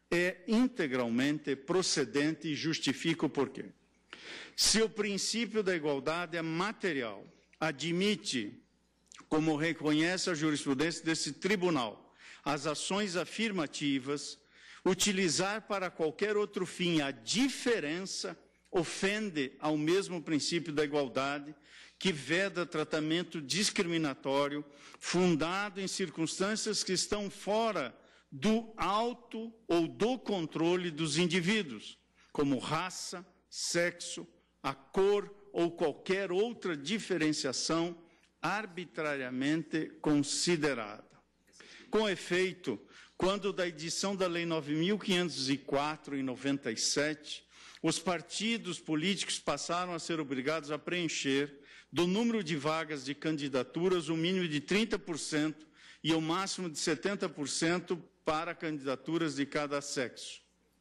é integralmente procedente e justifica o porquê. Se o princípio da igualdade é material, admite, como reconhece a jurisprudência desse tribunal, as ações afirmativas, utilizar para qualquer outro fim a diferença ofende ao mesmo princípio da igualdade, que veda tratamento discriminatório fundado em circunstâncias que estão fora do auto ou do controle dos indivíduos, como raça, sexo, a cor ou qualquer outra diferenciação arbitrariamente considerada. Com efeito, quando da edição da Lei nove mil quinhentos e quatro, em noventa e sete, os partidos políticos passaram a ser obrigados a preencher, do número de vagas de candidaturas, o mínimo de trinta por cento e o máximo de setenta por cento para candidaturas de cada sexo.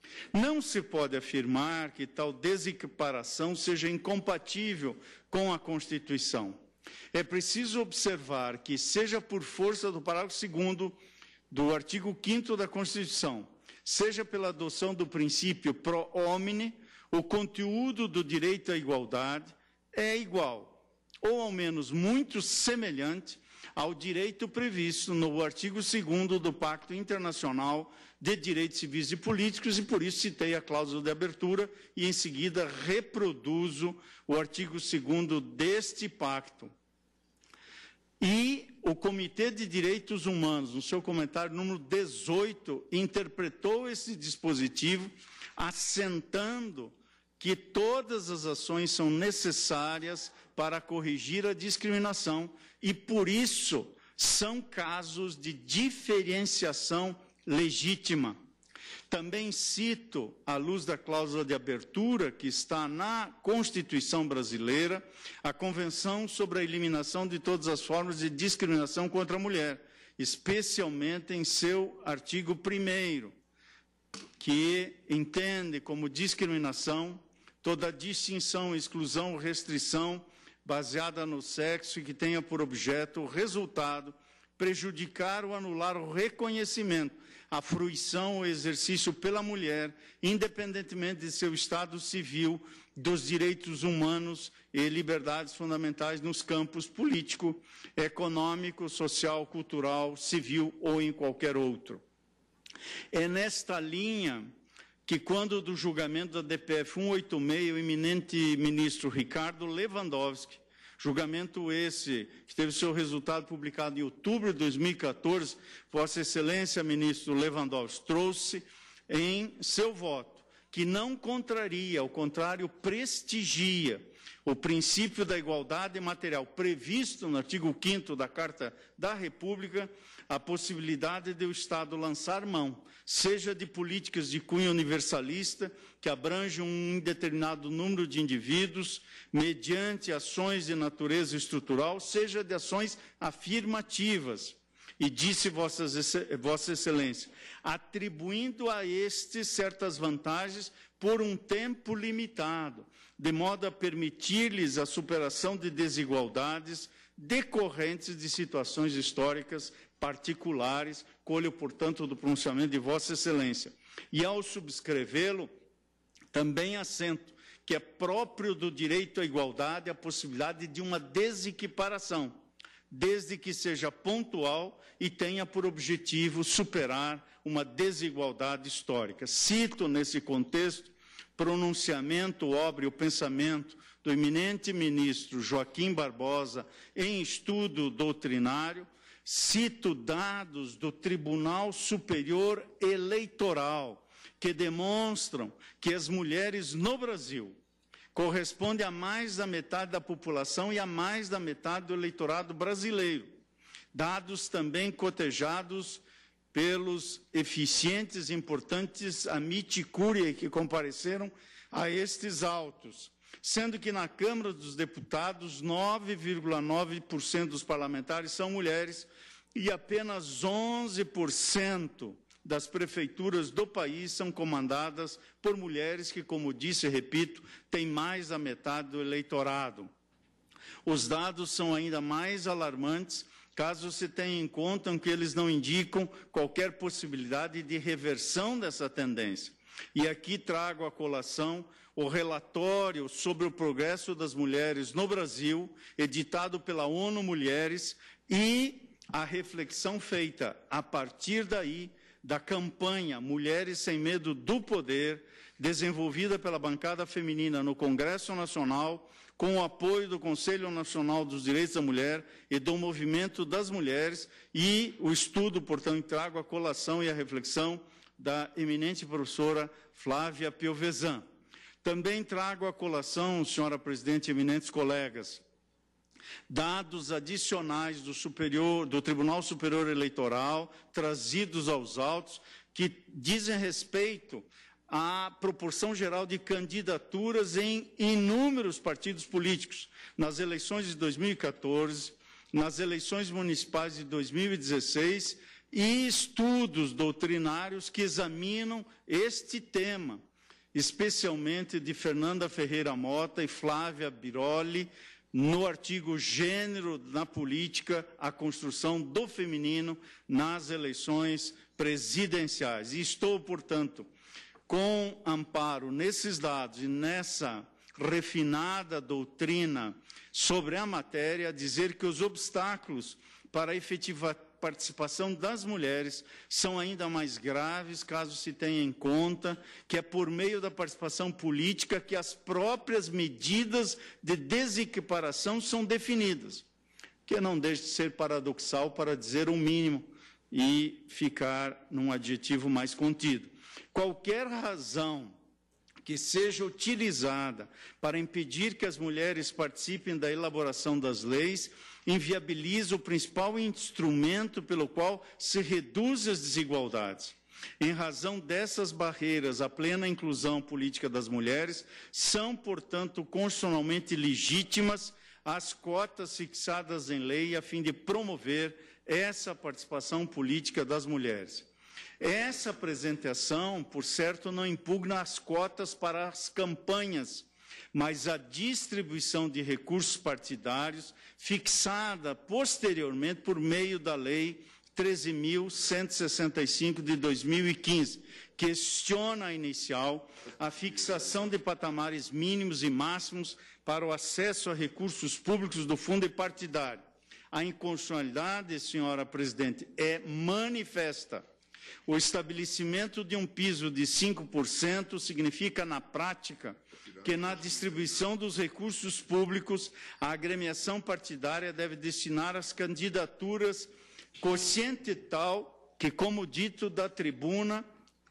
Não se pode afirmar que tal desequiparação seja incompatível com a Constituição. É preciso observar que, seja por força do parágrafo segundo do artigo quinto da Constituição, seja pela adoção do princípio pro homine, o conteúdo do direito à igualdade é igual, ou ao menos muito semelhante, ao direito previsto no artigo segundo do Pacto Internacional de Direitos Civis e Políticos, e por isso citei a cláusula de abertura e, em seguida, reproduzo o artigo segundo deste pacto. E o Comitê de Direitos Humanos, no seu comentário número dezoito, interpretou esse dispositivo assentando que todas as ações são necessárias para corrigir a discriminação e, por isso, são casos de diferenciação legítima. Também cito, à luz da cláusula de abertura que está na Constituição brasileira, a Convenção sobre a Eliminação de Todas as Formas de Discriminação contra a Mulher, especialmente em seu artigo primeiro, que entende como discriminação toda distinção, exclusão ou restrição baseada no sexo e que tenha por objeto o resultado prejudicar ou anular o reconhecimento, a fruição ou exercício pela mulher, independentemente de seu estado civil, dos direitos humanos e liberdades fundamentais nos campos político, econômico, social, cultural, civil ou em qualquer outro. É nesta linha que, quando do julgamento da D P F cento e oitenta e seis, o eminente ministro Ricardo Lewandowski, julgamento esse que teve seu resultado publicado em outubro de dois mil e quatorze, Vossa Excelência, ministro Lewandowski, trouxe em seu voto que não contraria, ao contrário, prestigia o princípio da igualdade material previsto no artigo quinto da Carta da República, a possibilidade de o Estado lançar mão, seja de políticas de cunho universalista, que abranjam um indeterminado número de indivíduos, mediante ações de natureza estrutural, seja de ações afirmativas. E disse Vossa Excelência, atribuindo a estes certas vantagens por um tempo limitado, de modo a permitir-lhes a superação de desigualdades decorrentes de situações históricas particulares, colho, portanto, do pronunciamento de Vossa Excelência. E, ao subscrevê-lo, também assento que é próprio do direito à igualdade a possibilidade de uma desequiparação, desde que seja pontual e tenha por objetivo superar uma desigualdade histórica. Cito, nesse contexto, pronunciamento, obra e o pensamento do eminente ministro Joaquim Barbosa em estudo doutrinário, cito dados do Tribunal Superior Eleitoral que demonstram que as mulheres no Brasil correspondem a mais da metade da população e a mais da metade do eleitorado brasileiro. Dados também cotejados pelos eficientes e importantes Amit Curia que compareceram a estes autos, sendo que na Câmara dos Deputados nove vírgula nove por cento dos parlamentares são mulheres e apenas onze por cento das prefeituras do país são comandadas por mulheres que, como disse e repito, têm mais da metade do eleitorado. Os dados são ainda mais alarmantes caso se tenha em conta que eles não indicam qualquer possibilidade de reversão dessa tendência. E aqui trago à colação o relatório sobre o progresso das mulheres no Brasil, editado pela ONU Mulheres, e a reflexão feita a partir daí da campanha Mulheres Sem Medo do Poder, desenvolvida pela bancada feminina no Congresso Nacional, com o apoio do Conselho Nacional dos Direitos da Mulher e do Movimento das Mulheres, e o estudo, portanto, trago a colação e a reflexão da eminente professora Flávia Piovesan. Também trago a colação, senhora presidente e eminentes colegas, dados adicionais do, superior, do Tribunal Superior Eleitoral, trazidos aos autos, que dizem respeito à proporção geral de candidaturas em inúmeros partidos políticos, nas eleições de dois mil e quatorze, nas eleições municipais de dois mil e dezesseis, e estudos doutrinários que examinam este tema, especialmente de Fernanda Ferreira Mota e Flávia Biroli, no artigo Gênero na Política, a construção do feminino nas eleições presidenciais. E estou, portanto, com amparo nesses dados e nessa refinada doutrina sobre a matéria, a dizer que os obstáculos para a efetiva participação das mulheres são ainda mais graves, caso se tenha em conta que é por meio da participação política que as próprias medidas de desequiparação são definidas, que não deixa de ser paradoxal para dizer o mínimo e ficar num adjetivo mais contido. Qualquer razão que seja utilizada para impedir que as mulheres participem da elaboração das leis inviabiliza o principal instrumento pelo qual se reduz as desigualdades. Em razão dessas barreiras à plena inclusão política das mulheres, são, portanto, constitucionalmente legítimas as cotas fixadas em lei a fim de promover essa participação política das mulheres. Essa apresentação, por certo, não impugna as cotas para as campanhas, mas a distribuição de recursos partidários fixada posteriormente por meio da Lei treze mil cento e sessenta e cinco de dois mil e quinze, questiona a inicial a fixação de patamares mínimos e máximos para o acesso a recursos públicos do fundo partidário. A inconstitucionalidade, senhora presidente, é manifesta, O estabelecimento de um piso de cinco por cento significa, na prática, que na distribuição dos recursos públicos, a agremiação partidária deve destinar as candidaturas quociente tal que, como dito da tribuna,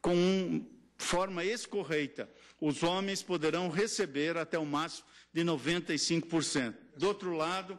com forma escorreita, os homens poderão receber até o máximo de noventa e cinco por cento. Do outro lado,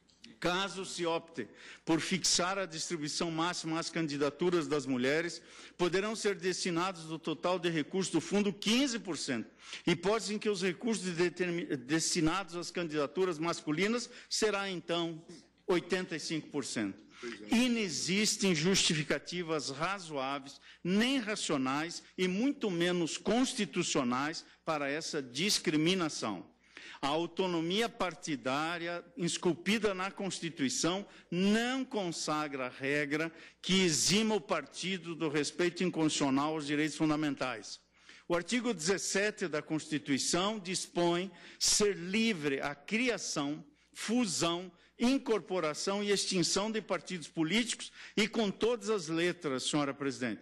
caso se opte por fixar a distribuição máxima às candidaturas das mulheres, poderão ser destinados do total de recursos do fundo quinze por cento, hipótese em que os recursos de destinados às candidaturas masculinas será, então, oitenta e cinco por cento. Inexistem justificativas razoáveis, nem racionais e muito menos constitucionais para essa discriminação. A autonomia partidária, esculpida na Constituição, não consagra regra que exima o partido do respeito incondicional aos direitos fundamentais. O artigo dezessete da Constituição dispõe ser livre a criação, fusão, incorporação e extinção de partidos políticos e com todas as letras, senhora presidente,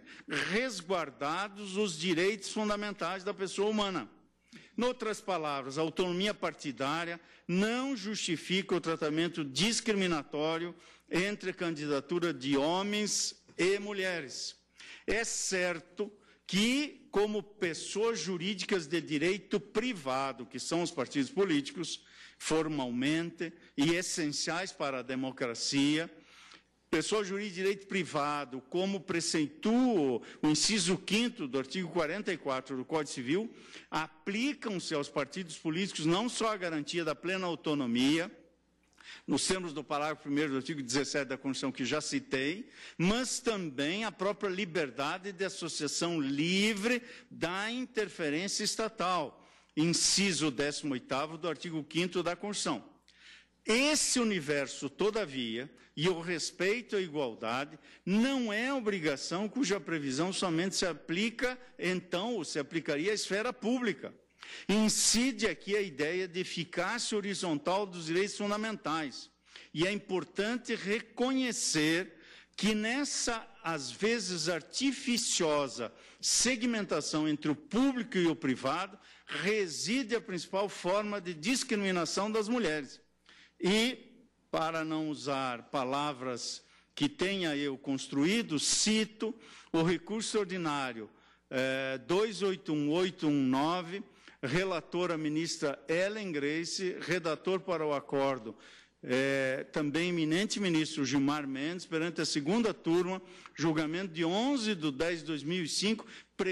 resguardados os direitos fundamentais da pessoa humana. Em outras palavras, a autonomia partidária não justifica o tratamento discriminatório entre a candidatura de homens e mulheres. É certo que, como pessoas jurídicas de direito privado, que são os partidos políticos, formalmente e essenciais para a democracia, pessoa jurídica de direito privado, como preceitua o inciso quinto do artigo quarenta e quatro do Código Civil, aplicam-se aos partidos políticos não só a garantia da plena autonomia, nos termos do parágrafo primeiro do artigo dezessete da Constituição, que já citei, mas também a própria liberdade de associação livre da interferência estatal, inciso décimo oitavo do artigo quinto da Constituição. Esse universo, todavia, e o respeito à igualdade, não é obrigação cuja previsão somente se aplica, então, ou se aplicaria à esfera pública. Incide aqui a ideia de eficácia horizontal dos direitos fundamentais. E é importante reconhecer que nessa, às vezes, artificiosa segmentação entre o público e o privado, reside a principal forma de discriminação das mulheres. E, para não usar palavras que tenha eu construído, cito o recurso ordinário eh, dois oito um oito um nove, relatora ministra Ellen Grace, redator para o acordo, eh, também eminente ministro Gilmar Mendes, perante a segunda turma, julgamento de onze de dez de dois mil e cinco,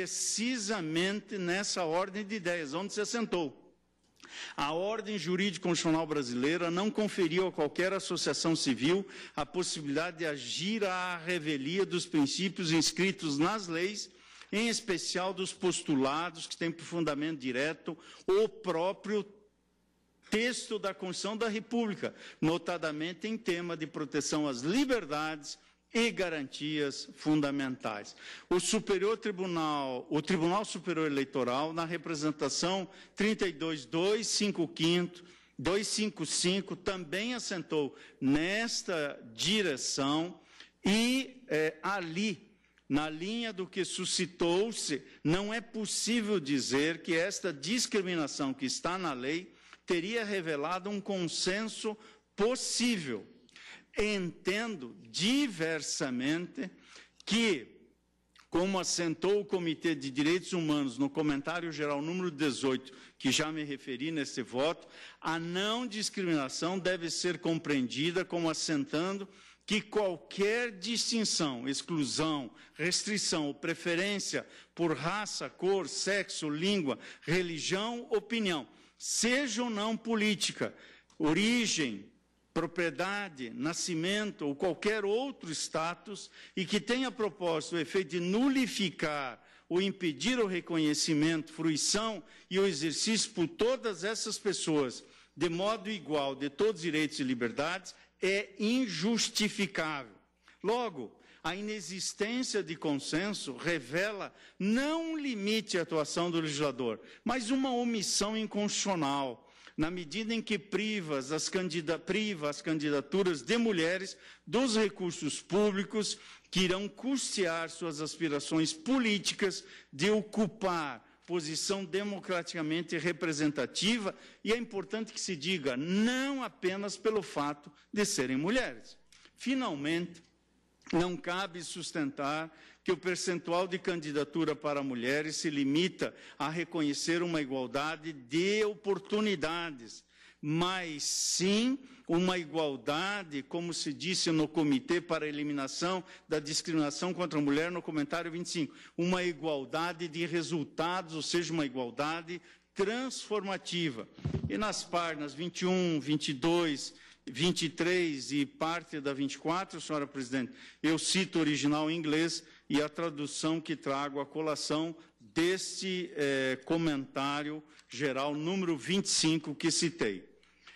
precisamente nessa ordem de ideias, onde se assentou. A ordem jurídica constitucional brasileira não conferiu a qualquer associação civil a possibilidade de agir à revelia dos princípios inscritos nas leis, em especial dos postulados que têm por fundamento direto o próprio texto da Constituição da República, notadamente em tema de proteção às liberdades e garantias fundamentais. O Superior Tribunal, o Tribunal Superior Eleitoral, na representação trinta e dois ponto duzentos e cinquenta e cinco, duzentos e cinquenta e cinco, também assentou nesta direção e eh, ali, na linha do que suscitou-se, não é possível dizer que esta discriminação que está na lei teria revelado um consenso possível. Entendo diversamente que, como assentou o Comitê de Direitos Humanos no comentário geral número dezoito, que já me referi nesse voto, a não discriminação deve ser compreendida como assentando que qualquer distinção, exclusão, restrição ou preferência por raça, cor, sexo, língua, religião, opinião, seja ou não política, origem, propriedade, nascimento ou qualquer outro status e que tenha propósito o efeito de nulificar ou impedir o reconhecimento, fruição e o exercício por todas essas pessoas de modo igual de todos os direitos e liberdades é injustificável. Logo, a inexistência de consenso revela não um limite à atuação do legislador, mas uma omissão inconstitucional, na medida em que priva as, candida, priva as candidaturas de mulheres dos recursos públicos que irão custear suas aspirações políticas de ocupar posição democraticamente representativa, e é importante que se diga, não apenas pelo fato de serem mulheres. Finalmente, não cabe sustentar que o percentual de candidatura para mulheres se limita a reconhecer uma igualdade de oportunidades, mas sim uma igualdade, como se disse no Comitê para a Eliminação da Discriminação contra a Mulher, no comentário vinte e cinco, uma igualdade de resultados, ou seja, uma igualdade transformativa. E nas páginas vinte e um, vinte e dois, vinte e três e parte da vinte e quatro, senhora presidente, eu cito o original em inglês e a tradução que trago à colação deste eh, comentário geral número vinte e cinco que citei.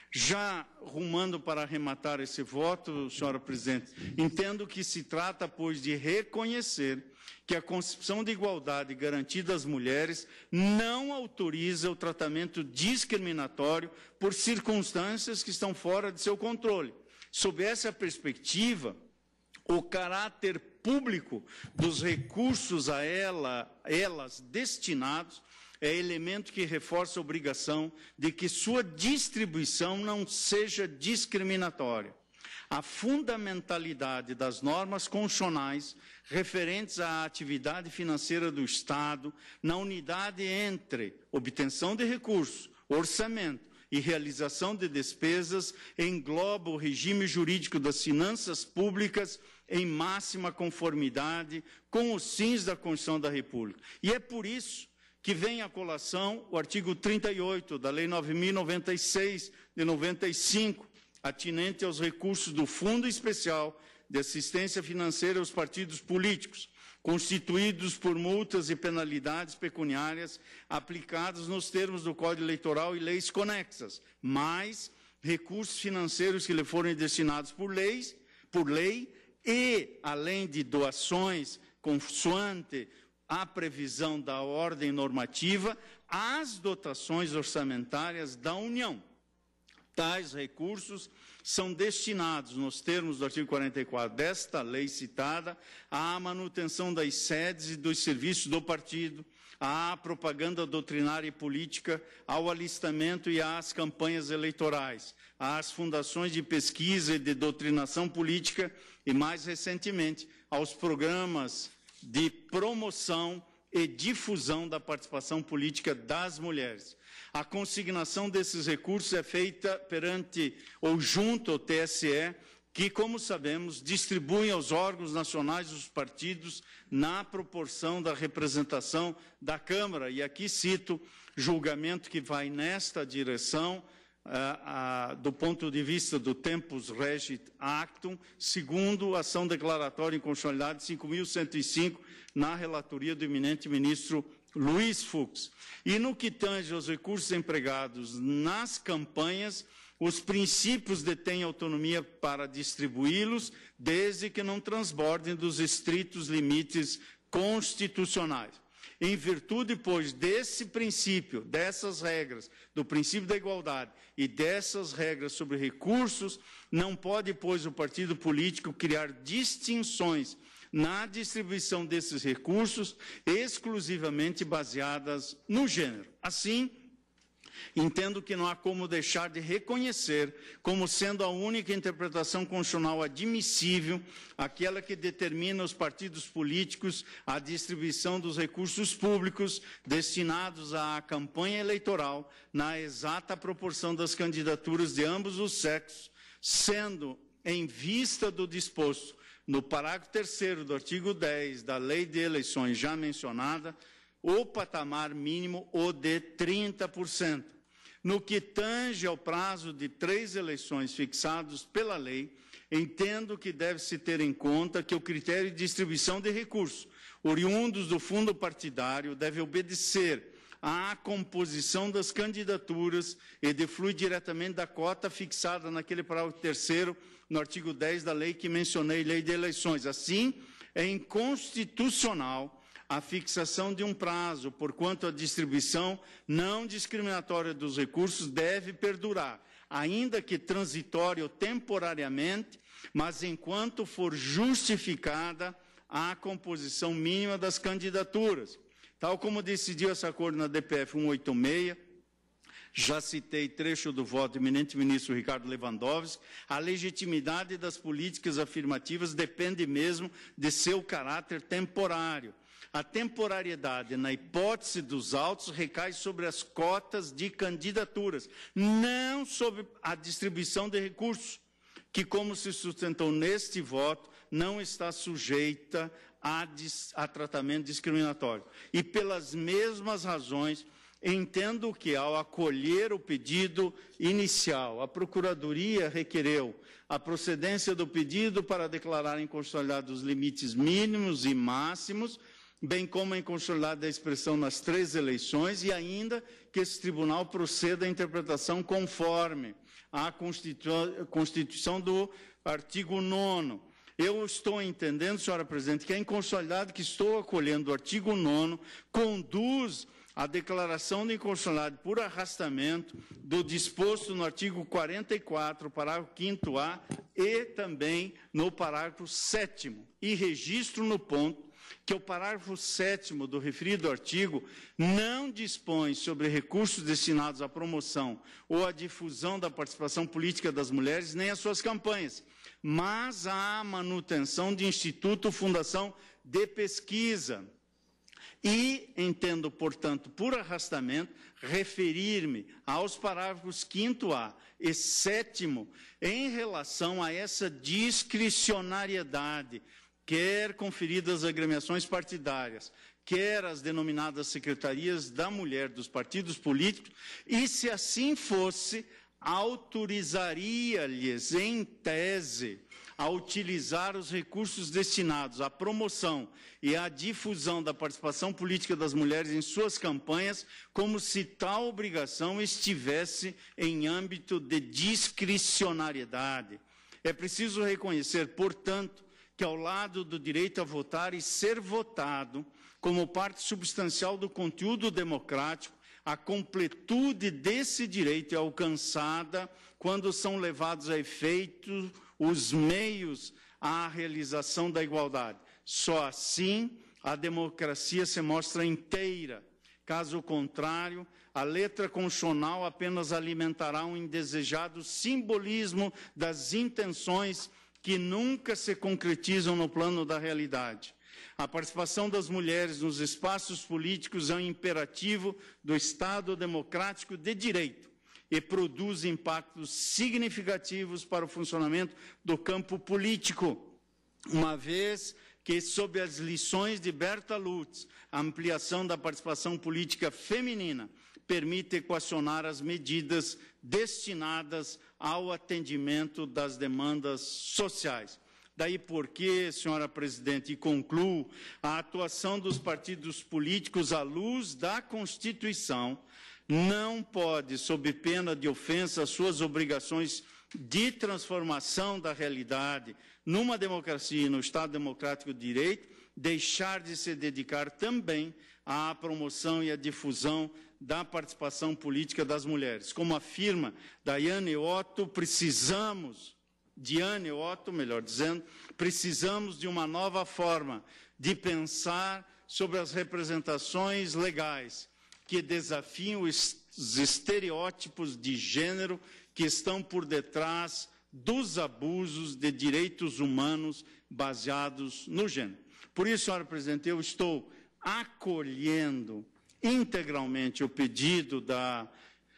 Já rumando para arrematar esse voto, senhora presidente, entendo que se trata, pois, de reconhecer que a concepção de igualdade garantida às mulheres não autoriza o tratamento discriminatório por circunstâncias que estão fora de seu controle. Sob essa perspectiva, o caráter público dos recursos a ela, elas destinados é elemento que reforça a obrigação de que sua distribuição não seja discriminatória. A fundamentalidade das normas constitucionais referentes à atividade financeira do Estado na unidade entre obtenção de recursos, orçamento e realização de despesas engloba o regime jurídico das finanças públicas em máxima conformidade com os fins da Constituição da República. E é por isso que vem à colação o artigo trinta e oito da Lei nove mil e noventa e seis, de noventa e cinco, atinente aos recursos do Fundo Especial de Assistência Financeira aos partidos políticos, constituídos por multas e penalidades pecuniárias aplicadas nos termos do Código Eleitoral e leis conexas, mais recursos financeiros que lhe forem destinados por leis, por lei e, além de doações consoante a previsão da ordem normativa, as dotações orçamentárias da União. Tais recursos são destinados, nos termos do artigo quarenta e quatro desta lei citada, à manutenção das sedes e dos serviços do partido, à propaganda doutrinária e política, ao alistamento e às campanhas eleitorais, às fundações de pesquisa e de doutrinação política e, mais recentemente, aos programas de promoção e difusão da participação política das mulheres. A consignação desses recursos é feita perante ou junto ao T S E, que, como sabemos, distribui aos órgãos nacionais dos partidos na proporção da representação da Câmara. E aqui cito julgamento que vai nesta direção, Uh, uh, do ponto de vista do Tempus Regit Actum, segundo a ação declaratória em constitucionalidade cinco mil cento e cinco, na relatoria do eminente ministro Luiz Fux. E no que tange aos recursos empregados nas campanhas, os princípios detêm autonomia para distribuí-los, desde que não transbordem dos estritos limites constitucionais. Em virtude, pois, desse princípio, dessas regras, do princípio da igualdade e dessas regras sobre recursos, não pode, pois, o partido político criar distinções na distribuição desses recursos exclusivamente baseadas no gênero. Assim, entendo que não há como deixar de reconhecer como sendo a única interpretação constitucional admissível aquela que determina aos partidos políticos a distribuição dos recursos públicos destinados à campanha eleitoral na exata proporção das candidaturas de ambos os sexos, sendo, em vista do disposto no parágrafo terceiro do artigo dez da Lei de Eleições já mencionada, o patamar mínimo o de trinta por cento. No que tange ao prazo de três eleições fixados pela lei, entendo que deve-se ter em conta que o critério de distribuição de recursos oriundos do fundo partidário deve obedecer à composição das candidaturas e deflui diretamente da cota fixada naquele parágrafo terceiro, no artigo dez da lei que mencionei, Lei de Eleições. Assim, é inconstitucional a fixação de um prazo, porquanto a distribuição não discriminatória dos recursos deve perdurar, ainda que transitório temporariamente, mas enquanto for justificada à composição mínima das candidaturas. Tal como decidiu esse acordo na D P F cento e oitenta e seis, já citei trecho do voto do eminente ministro Ricardo Lewandowski, a legitimidade das políticas afirmativas depende mesmo de seu caráter temporário. A temporariedade, na hipótese dos autos, recai sobre as cotas de candidaturas, não sobre a distribuição de recursos, que, como se sustentou neste voto, não está sujeita a, a tratamento discriminatório. E pelas mesmas razões, entendo que, ao acolher o pedido inicial, a Procuradoria requereu a procedência do pedido para declarar inconstitucionalidade os limites mínimos e máximos, bem como a inconstitucionalidade da expressão nas três eleições, e ainda que esse tribunal proceda à interpretação conforme a Constituição do artigo nono. Eu estou entendendo, senhora presidente, que a inconstitucionalidade que estou acolhendo do artigo nono conduz a declaração de inconstitucionalidade por arrastamento do disposto no artigo quarenta e quatro, parágrafo quinto A, e também no parágrafo sétimo. E registro no ponto que o parágrafo sétimo do referido artigo não dispõe sobre recursos destinados à promoção ou à difusão da participação política das mulheres, nem às suas campanhas, mas à manutenção de instituto ou fundação de pesquisa. E entendo, portanto, por arrastamento, referir-me aos parágrafos quinto A e sétimo em relação a essa discricionariedade, quer conferidas às agremiações partidárias, quer às denominadas secretarias da mulher dos partidos políticos, e se assim fosse, autorizaria-lhes, em tese, a utilizar os recursos destinados à promoção e à difusão da participação política das mulheres em suas campanhas, como se tal obrigação estivesse em âmbito de discricionariedade. É preciso reconhecer, portanto, que ao lado do direito a votar e ser votado, como parte substancial do conteúdo democrático, a completude desse direito é alcançada quando são levados a efeito os meios à realização da igualdade. Só assim a democracia se mostra inteira. Caso contrário, a letra constitucional apenas alimentará um indesejado simbolismo das intenções que nunca se concretizam no plano da realidade. A participação das mulheres nos espaços políticos é um imperativo do Estado democrático de direito e produz impactos significativos para o funcionamento do campo político, uma vez que, sob as lições de Berta Lutz, a ampliação da participação política feminina permite equacionar as medidas destinadas ao atendimento das demandas sociais. Daí porque, senhora presidente, e concluo, a atuação dos partidos políticos à luz da Constituição não pode, sob pena de ofensa às suas obrigações de transformação da realidade numa democracia e no Estado democrático de direito, deixar de se dedicar também à promoção e à difusão da participação política das mulheres. Como afirma Diane Otto, precisamos, Diane Otto, melhor dizendo, precisamos de uma nova forma de pensar sobre as representações legais que desafiam os estereótipos de gênero que estão por detrás dos abusos de direitos humanos baseados no gênero. Por isso, senhora presidente, eu estou acolhendo integralmente o pedido da,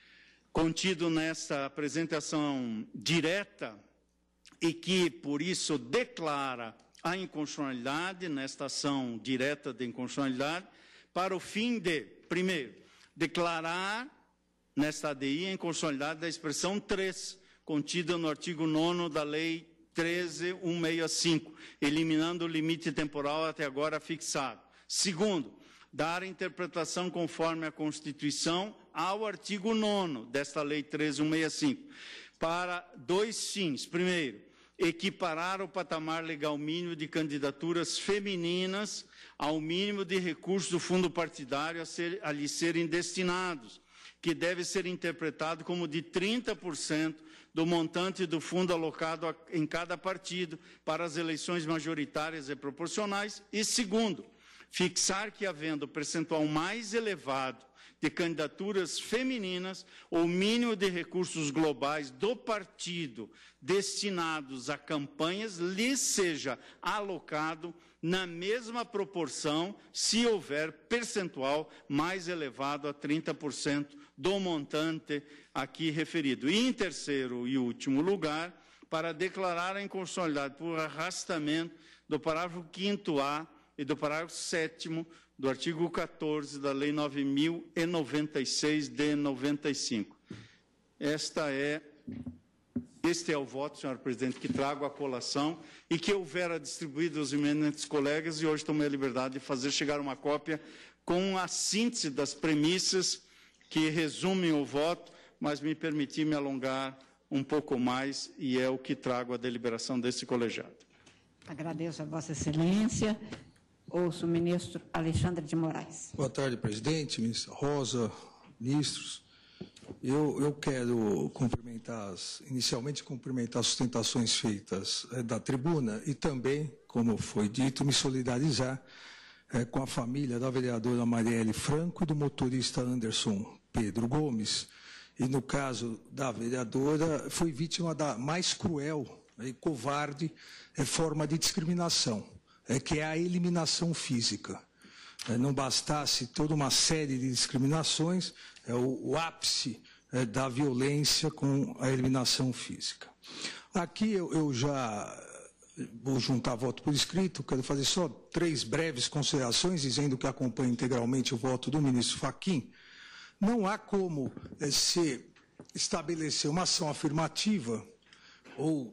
contido nesta apresentação direta e que, por isso, declara a inconstitucionalidade, nesta ação direta de inconstitucionalidade, para o fim de, primeiro, declarar nesta A D I a inconstitucionalidade da expressão três, contida no artigo nono da Lei treze mil cento e sessenta e cinco, eliminando o limite temporal até agora fixado. Segundo, dar interpretação conforme a Constituição ao artigo nono desta Lei treze mil cento e sessenta e cinco, para dois fins. Primeiro, equiparar o patamar legal mínimo de candidaturas femininas ao mínimo de recursos do fundo partidário a, ser, a lhe serem destinados. que deve ser interpretado como de trinta por cento do montante do fundo alocado em cada partido para as eleições majoritárias e proporcionais. E segundo, fixar que, havendo percentual mais elevado de candidaturas femininas, o mínimo de recursos globais do partido destinados a campanhas lhe seja alocado na mesma proporção, se houver percentual mais elevado a trinta por cento do montante aqui referido. E, em terceiro e último lugar, para declarar a inconstitucionalidade por arrastamento do parágrafo quinto A e do parágrafo sétimo do artigo quatorze da Lei nove mil e noventa e seis de noventa e cinco. Esta é, este é o voto, senhor presidente, que trago à colação e que houvera distribuído aos eminentes colegas, e hoje tomei a liberdade de fazer chegar uma cópia com a síntese das premissas que resumem o voto, mas me permiti me alongar um pouco mais, e é o que trago à deliberação desse colegiado. Agradeço a Vossa Excelência. Ouço o ministro Alexandre de Moraes. Boa tarde, presidente, ministra Rosa, ministros. Eu, eu quero cumprimentar, inicialmente cumprimentar as sustentações feitas é, da tribuna e também, como foi dito, me solidarizar é, com a família da vereadora Marielle Franco e do motorista Anderson Pedro Gomes. E, no caso da vereadora, foi vítima da mais cruel e covarde é, forma de discriminação, é, que é a eliminação física. É, não bastasse toda uma série de discriminações, é o, o ápice é, da violência com a eliminação física. Aqui eu, eu já vou juntar voto por escrito, quero fazer só três breves considerações, dizendo que acompanho integralmente o voto do ministro Fachin. Não há como é, se estabelecer uma ação afirmativa ou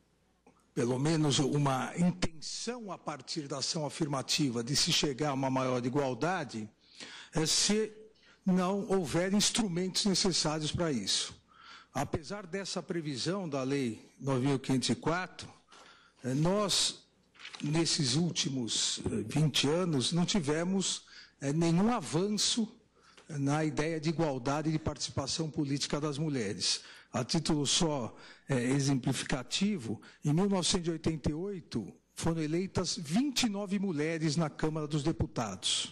pelo menos uma intenção a partir da ação afirmativa de se chegar a uma maior igualdade, é, se não houver instrumentos necessários para isso. Apesar dessa previsão da Lei nove mil quinhentos e quatro, é, nós, nesses últimos vinte anos, não tivemos é, nenhum avanço na ideia de igualdade e de participação política das mulheres. A título só é, exemplificativo, em mil novecentos e oitenta e oito foram eleitas vinte e nove mulheres na Câmara dos Deputados.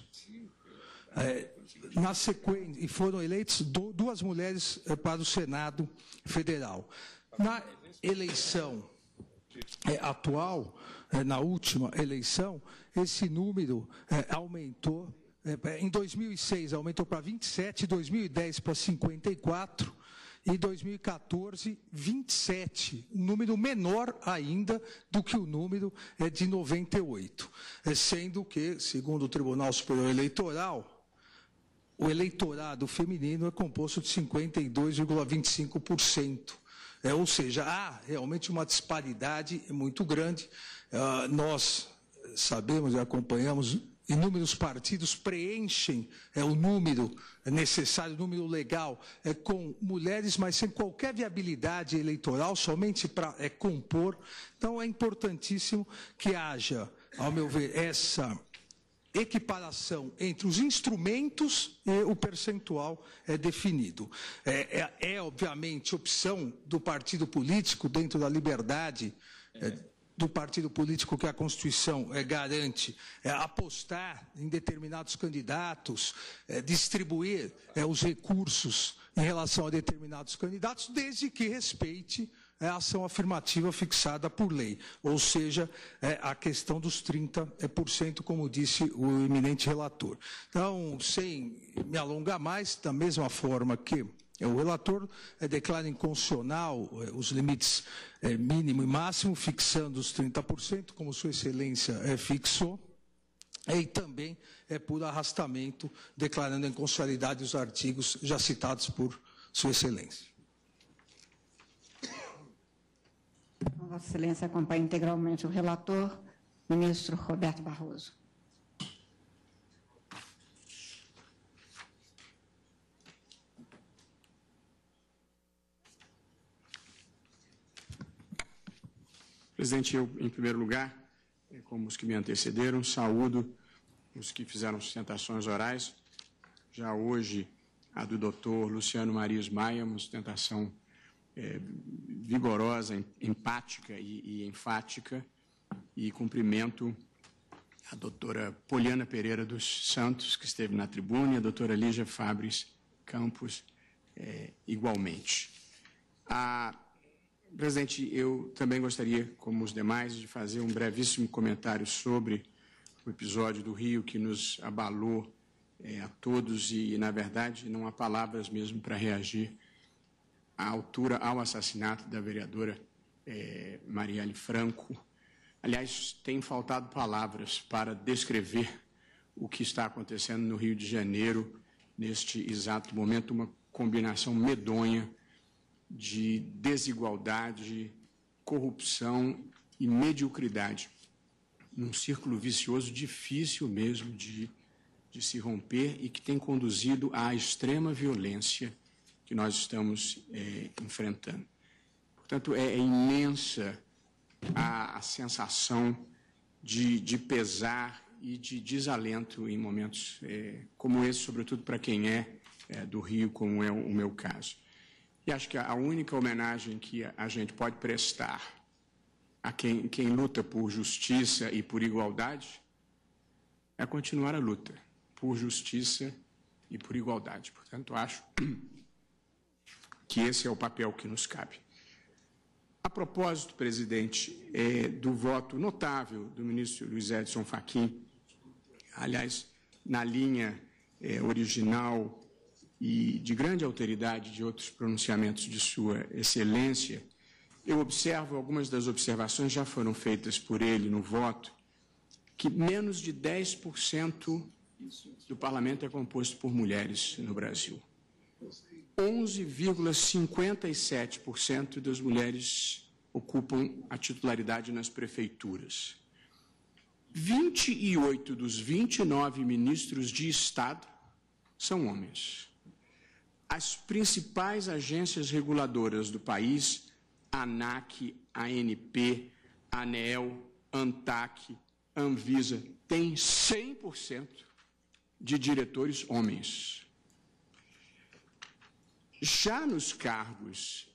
É, na sequência, e foram eleitas do, duas mulheres é, para o Senado Federal. Na eleição é, atual, é, na última eleição, esse número é, aumentou. É, em dois mil e seis aumentou para vinte e sete, em dois mil e dez para cinquenta e quatro, e em dois mil e quatorze, vinte e sete, um número menor ainda do que o número é, de noventa e oito, é, sendo que, segundo o Tribunal Superior Eleitoral, o eleitorado feminino é composto de cinquenta e dois vírgula vinte e cinco por cento. É, ou seja, há realmente uma disparidade muito grande. Uh, nós sabemos e acompanhamos, inúmeros partidos preenchem é, o número necessário, o número legal, é, com mulheres, mas sem qualquer viabilidade eleitoral, somente para é, compor. Então, é importantíssimo que haja, ao meu ver, essa equiparação entre os instrumentos e o percentual é, definido. É, é, é, obviamente, opção do partido político, dentro da liberdade é, do partido político que a Constituição é, garante, é, apostar em determinados candidatos, é, distribuir é, os recursos em relação a determinados candidatos, desde que respeite é, a ação afirmativa fixada por lei, ou seja, é, a questão dos trinta por cento, como disse o eminente relator. Então, sem me alongar mais, da mesma forma que o relator é, declara inconstitucional é, os limites é, mínimo e máximo, fixando os trinta por cento, como Sua Excelência é, fixou, e também é por arrastamento, declarando a inconstitucionalidade dos artigos já citados por Sua Excelência. Vossa Excelência acompanha integralmente o relator, ministro Roberto Barroso. Presidente, eu, em primeiro lugar, como os que me antecederam, saúdo os que fizeram sustentações orais. Já hoje a do doutor Luciano Marias Maia, uma sustentação é, vigorosa, empática e, e enfática, e cumprimento a doutora Poliana Pereira dos Santos, que esteve na tribuna, e a doutora Lígia Fabres Campos, é, igualmente. A, presidente, eu também gostaria, como os demais, de fazer um brevíssimo comentário sobre o episódio do Rio que nos abalou é, a todos e, na verdade, não há palavras mesmo para reagir à altura ao assassinato da vereadora é, Marielle Franco. Aliás, tem faltado palavras para descrever o que está acontecendo no Rio de Janeiro neste exato momento, uma combinação medonha de desigualdade, corrupção e mediocridade, num círculo vicioso difícil mesmo de, de se romper e que tem conduzido à extrema violência que nós estamos é, enfrentando. Portanto, é, é imensa a, a sensação de, de pesar e de desalento em momentos é, como esse, sobretudo para quem é, é do Rio, como é o meu caso. E acho que a única homenagem que a gente pode prestar a quem, quem luta por justiça e por igualdade é continuar a luta por justiça e por igualdade. Portanto, acho que esse é o papel que nos cabe. A propósito, presidente, é, do voto notável do ministro Luiz Edson Fachin, aliás, na linha é, original e de grande alteridade de outros pronunciamentos de Sua Excelência, eu observo, algumas das observações já foram feitas por ele no voto, que menos de dez por cento do parlamento é composto por mulheres no Brasil. onze vírgula cinquenta e sete por cento das mulheres ocupam a titularidade nas prefeituras. vinte e oito dos vinte e nove ministros de Estado são homens. As principais agências reguladoras do país, ANAC, A N P, ANEEL, ANTAC, Anvisa, têm cem por cento de diretores homens. Já nos cargos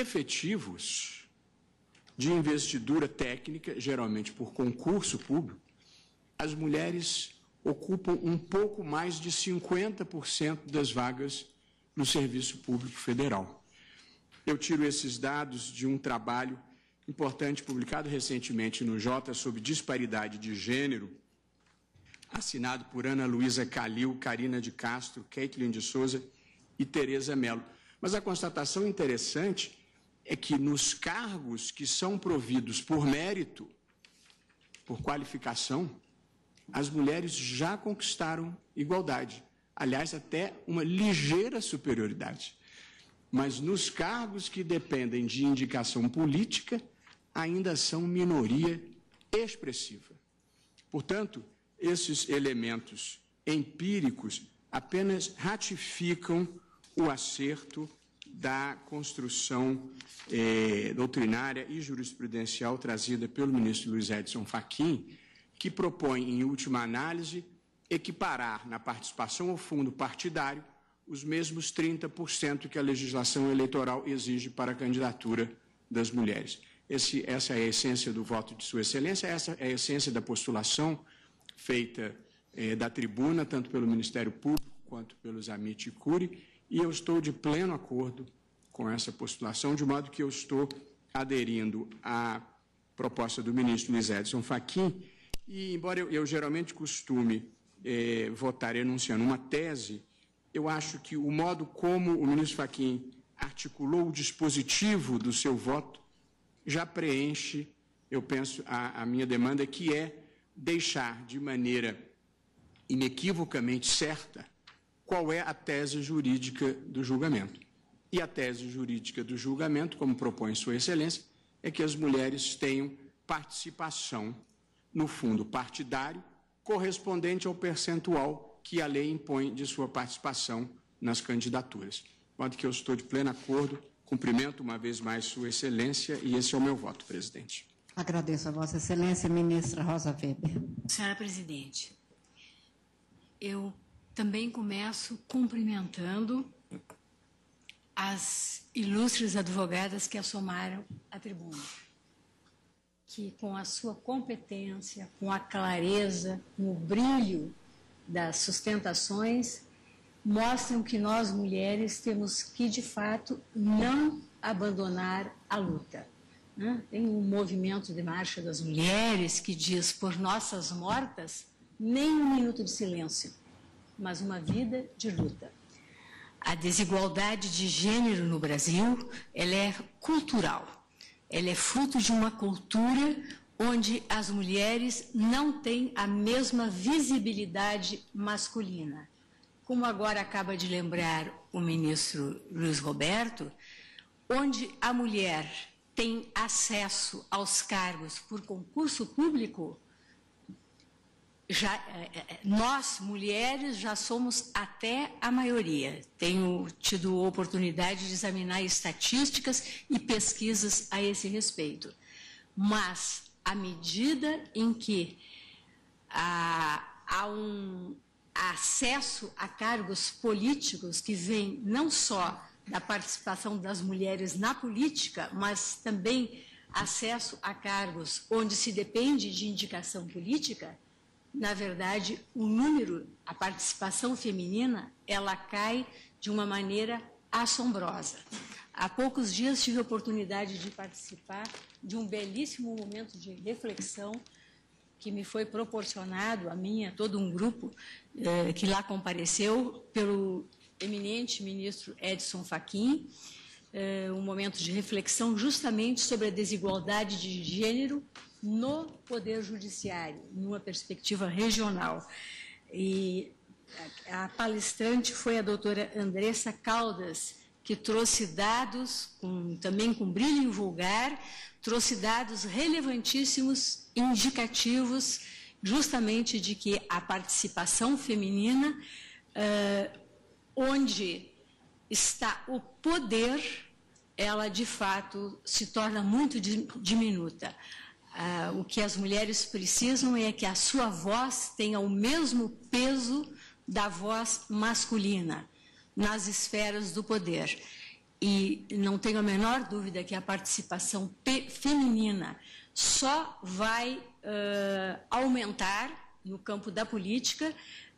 efetivos de investidura técnica, geralmente por concurso público, as mulheres ocupam um pouco mais de cinquenta por cento das vagas no Serviço Público Federal. Eu tiro esses dados de um trabalho importante publicado recentemente no Jota sobre disparidade de gênero, assinado por Ana Luísa Calil, Carina de Castro, Caitlin de Souza e Tereza Mello. Mas a constatação interessante é que nos cargos que são providos por mérito, por qualificação, as mulheres já conquistaram igualdade. Aliás, até uma ligeira superioridade. Mas nos cargos que dependem de indicação política, ainda são minoria expressiva. Portanto, esses elementos empíricos apenas ratificam o acerto da construção eh, doutrinária e jurisprudencial trazida pelo ministro Luiz Edson Fachin, que propõe, em última análise, equiparar na participação ao fundo partidário os mesmos trinta por cento que a legislação eleitoral exige para a candidatura das mulheres. Esse, essa é a essência do voto de Sua Excelência, essa é a essência da postulação feita eh, da tribuna, tanto pelo Ministério Público quanto pelos Amit Curi, e eu estou de pleno acordo com essa postulação, de modo que eu estou aderindo à proposta do ministro Luiz Edson Fachin, e embora eu, eu geralmente costume eh, votar enunciando uma tese, eu acho que o modo como o ministro Fachin articulou o dispositivo do seu voto já preenche, eu penso, a, a minha demanda, que é deixar de maneira inequivocamente certa qual é a tese jurídica do julgamento. E a tese jurídica do julgamento, como propõe Sua Excelência, é que as mulheres tenham participação no fundo partidário correspondente ao percentual que a lei impõe de sua participação nas candidaturas. De modo que eu estou de pleno acordo, cumprimento uma vez mais Sua Excelência e esse é o meu voto, presidente. Agradeço a Vossa Excelência, ministra Rosa Weber. Senhora Presidente, eu também começo cumprimentando as ilustres advogadas que assomaram à tribuna, que com a sua competência, com a clareza, com o brilho das sustentações, mostram que nós, mulheres, temos que, de fato, não abandonar a luta. Né? Tem um movimento de marcha das mulheres que diz, por nossas mortas, nem um minuto de silêncio, mas uma vida de luta. A desigualdade de gênero no Brasil, ela é cultural. Ela é fruto de uma cultura onde as mulheres não têm a mesma visibilidade masculina. Como agora acaba de lembrar o ministro Luiz Roberto, onde a mulher tem acesso aos cargos por concurso público, já, nós, mulheres, já somos até a maioria. Tenho tido oportunidade de examinar estatísticas e pesquisas a esse respeito. Mas, à medida em que há, há um acesso a cargos políticos que vem não só da participação das mulheres na política, mas também acesso a cargos onde se depende de indicação política, na verdade, o número, a participação feminina, ela cai de uma maneira assombrosa. Há poucos dias tive a oportunidade de participar de um belíssimo momento de reflexão que me foi proporcionado, a mim, a todo um grupo eh, que lá compareceu, pelo eminente ministro Edson Fachin, eh, um momento de reflexão justamente sobre a desigualdade de gênero no Poder Judiciário, numa perspectiva regional. E a palestrante foi a doutora Andressa Caldas, que trouxe dados, com, também com brilho vulgar, trouxe dados relevantíssimos, indicativos, justamente de que a participação feminina, uh, onde está o poder, ela, de fato, se torna muito diminuta. Uh, o que as mulheres precisam é que a sua voz tenha o mesmo peso da voz masculina nas esferas do poder. E não tenho a menor dúvida que a participação feminina só vai uh, aumentar no campo da política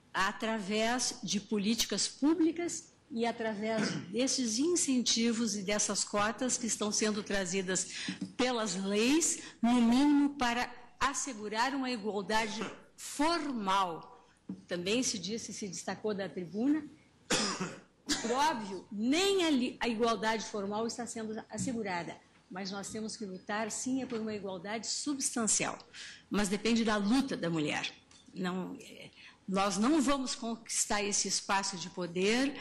através de políticas públicas e através desses incentivos e dessas cotas que estão sendo trazidas pelas leis, no mínimo para assegurar uma igualdade formal. Também se disse, se destacou da tribuna, que, por óbvio, nem a, a igualdade formal está sendo assegurada, mas nós temos que lutar, sim, é por uma igualdade substancial, mas depende da luta da mulher. Não... Nós não vamos conquistar esse espaço de poder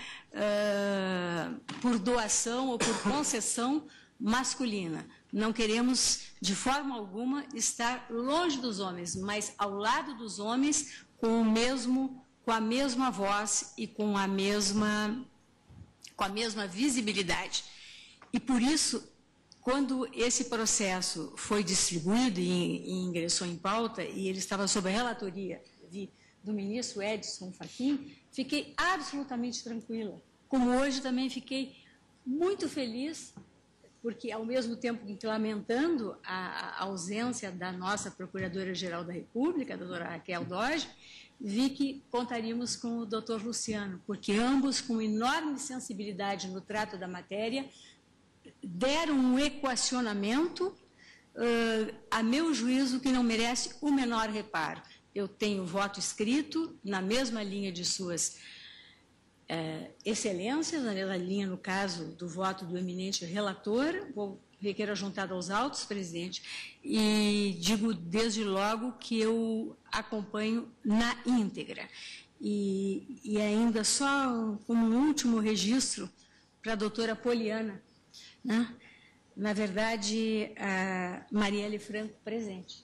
uh, por doação ou por concessão masculina. Não queremos, de forma alguma, estar longe dos homens, mas ao lado dos homens, com o mesmo, com a mesma voz e com a mesma, com a mesma visibilidade. E por isso, quando esse processo foi distribuído e, e ingressou em pauta, e ele estava sob a relatoria de do ministro Edson Fachin, fiquei absolutamente tranquila. Como hoje também fiquei muito feliz, porque ao mesmo tempo que lamentando a, a ausência da nossa Procuradora-Geral da República, a doutora Raquel Doge, vi que contaríamos com o doutor Luciano, porque ambos, com enorme sensibilidade no trato da matéria, deram um equacionamento, uh, a meu juízo, que não merece o menor reparo. Eu tenho voto escrito na mesma linha de suas eh, excelências, na mesma linha, no caso, do voto do eminente relator, vou requerer juntado aos autos, presidente, e digo desde logo que eu acompanho na íntegra. E, e ainda só como um último registro para a doutora Poliana, né? Na verdade, a Marielle Franco presente.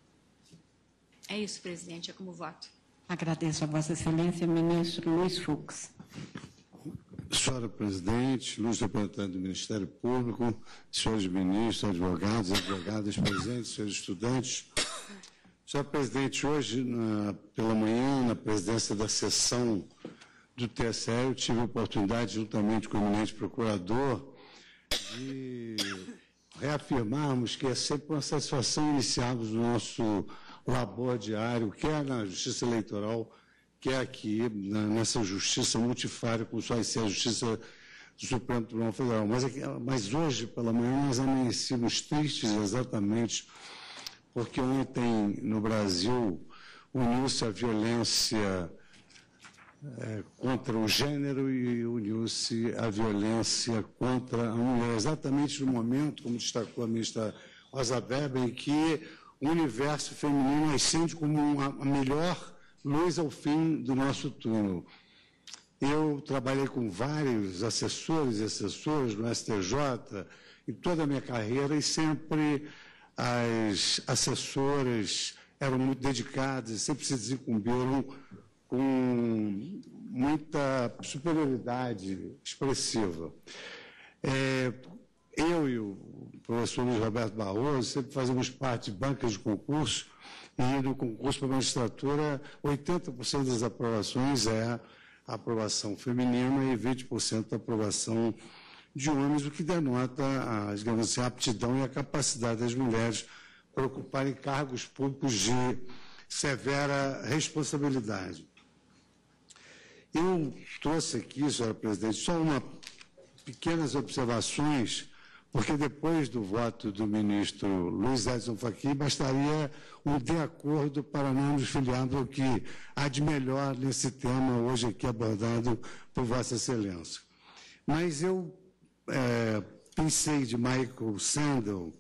É isso, presidente, é como voto. Agradeço a Vossa Excelência, ministro Luiz Fux. Senhora Presidente, ilustre representante do Ministério Público, senhores ministros, advogados, advogadas presentes, senhores estudantes. Senhora Presidente, hoje, na, pela manhã, na presidência da sessão do T S E, eu tive a oportunidade, juntamente com o eminente procurador, de reafirmarmos que é sempre uma satisfação iniciarmos o nosso labor diário, quer na Justiça Eleitoral, quer aqui na, nessa Justiça multifária, como só vai ser a Justiça do Supremo Tribunal Federal. Mas, mas hoje, pela manhã, nós amanhecemos tristes exatamente porque ontem, no Brasil, uniu-se a violência é, contra o gênero e uniu-se a violência contra a mulher. Exatamente no momento, como destacou a ministra Rosa Weber, em que o universo feminino ascende como uma, a melhor luz ao fim do nosso túnel. Eu trabalhei com vários assessores e assessoras no S T J em toda a minha carreira e sempre as assessoras eram muito dedicadas e sempre se desencumbiram com muita superioridade expressiva. É, eu e o professor Luiz Roberto Barroso sempre fazemos parte de bancas de concurso e no concurso para a magistratura, oitenta por cento das aprovações é a aprovação feminina e vinte por cento da aprovação de homens, o que denota a, digamos assim, a aptidão e a capacidade das mulheres para ocuparem cargos públicos de severa responsabilidade. Eu trouxe aqui, senhora presidente, só uma pequenas observações, porque depois do voto do ministro Luiz Edson Fachin, bastaria um de acordo para não nos filiarmos ao que há de melhor nesse tema hoje aqui abordado por Vossa Excelência. Mas eu é, pensei de Michael Sandel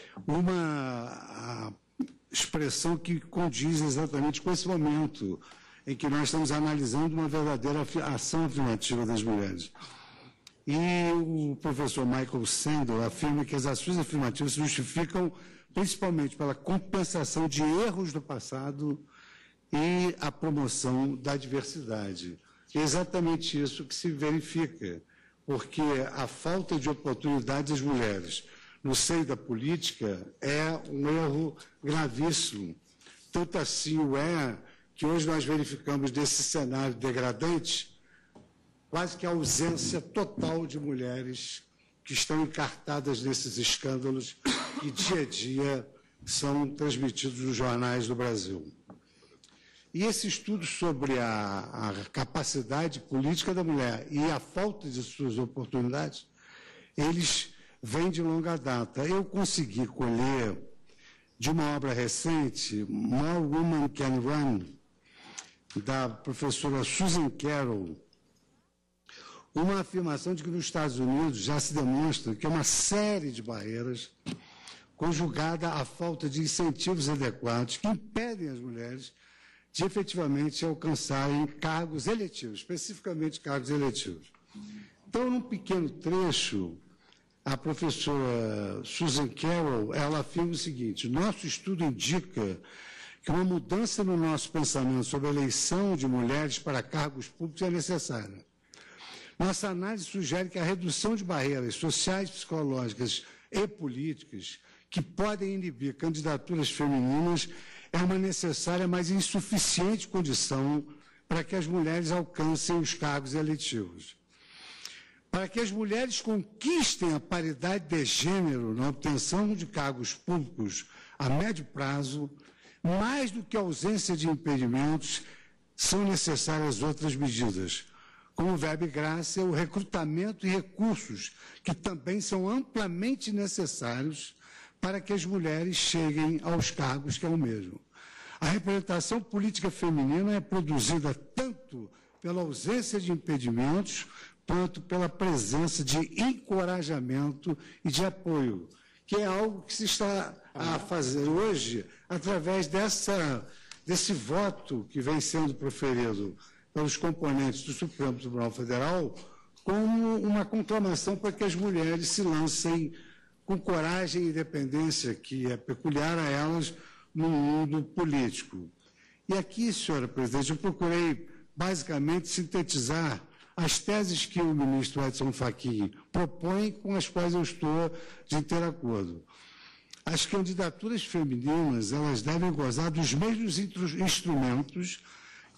uma expressão que condiz exatamente com esse momento em que nós estamos analisando uma verdadeira ação afirmativa das mulheres. E o professor Michael Sandel afirma que as ações afirmativas se justificam principalmente pela compensação de erros do passado e a promoção da diversidade. É exatamente isso que se verifica, porque a falta de oportunidade das mulheres no seio da política é um erro gravíssimo. Tanto assim o é que hoje nós verificamos desse cenário degradante quase que a ausência total de mulheres que estão encartadas nesses escândalos que dia a dia são transmitidos nos jornais do Brasil. E esse estudo sobre a, a capacidade política da mulher e a falta de suas oportunidades, eles vêm de longa data. Eu consegui colher de uma obra recente, More Women Can Run, da professora Susan Carroll, uma afirmação de que nos Estados Unidos já se demonstra que uma série de barreiras, conjugada à falta de incentivos adequados, que impedem as mulheres de efetivamente alcançarem cargos eletivos, especificamente cargos eletivos. Então, num pequeno trecho, a professora Susan Carroll, ela afirma o seguinte: nosso estudo indica que uma mudança no nosso pensamento sobre a eleição de mulheres para cargos públicos é necessária. Nossa análise sugere que a redução de barreiras sociais, psicológicas e políticas que podem inibir candidaturas femininas é uma necessária, mas insuficiente condição para que as mulheres alcancem os cargos eletivos. Para que as mulheres conquistem a paridade de gênero na obtenção de cargos públicos a médio prazo, mais do que a ausência de impedimentos, são necessárias outras medidas, como verba e graça, o recrutamento e recursos, que também são amplamente necessários para que as mulheres cheguem aos cargos que almejam. A representação política feminina é produzida tanto pela ausência de impedimentos, quanto pela presença de encorajamento e de apoio, que é algo que se está a fazer hoje através dessa, desse voto que vem sendo proferido pelos componentes do Supremo Tribunal Federal, como uma conclamação para que as mulheres se lancem com coragem e independência, que é peculiar a elas no mundo político. E aqui, senhora presidente, eu procurei basicamente sintetizar as teses que o ministro Edson Fachin propõe, com as quais eu estou de inteiro acordo. As candidaturas femininas, elas devem gozar dos mesmos instrumentos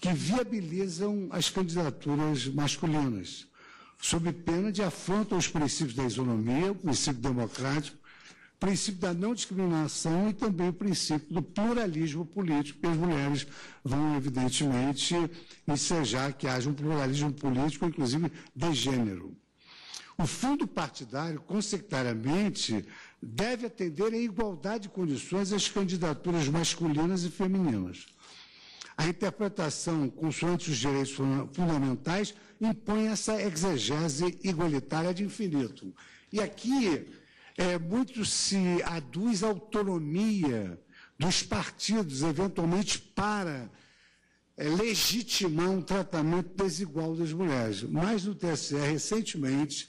que viabilizam as candidaturas masculinas, sob pena de afronta aos princípios da isonomia, o princípio democrático, o princípio da não discriminação e também o princípio do pluralismo político, que as mulheres vão, evidentemente, ensejar que haja um pluralismo político, inclusive de gênero. O fundo partidário, consectariamente, deve atender em igualdade de condições às candidaturas masculinas e femininas. A interpretação consoante os direitos fundamentais impõe essa exegese igualitária de infinito. E aqui é, muito se aduz a autonomia dos partidos, eventualmente, para é, legitimar um tratamento desigual das mulheres. Mas no T S E, recentemente,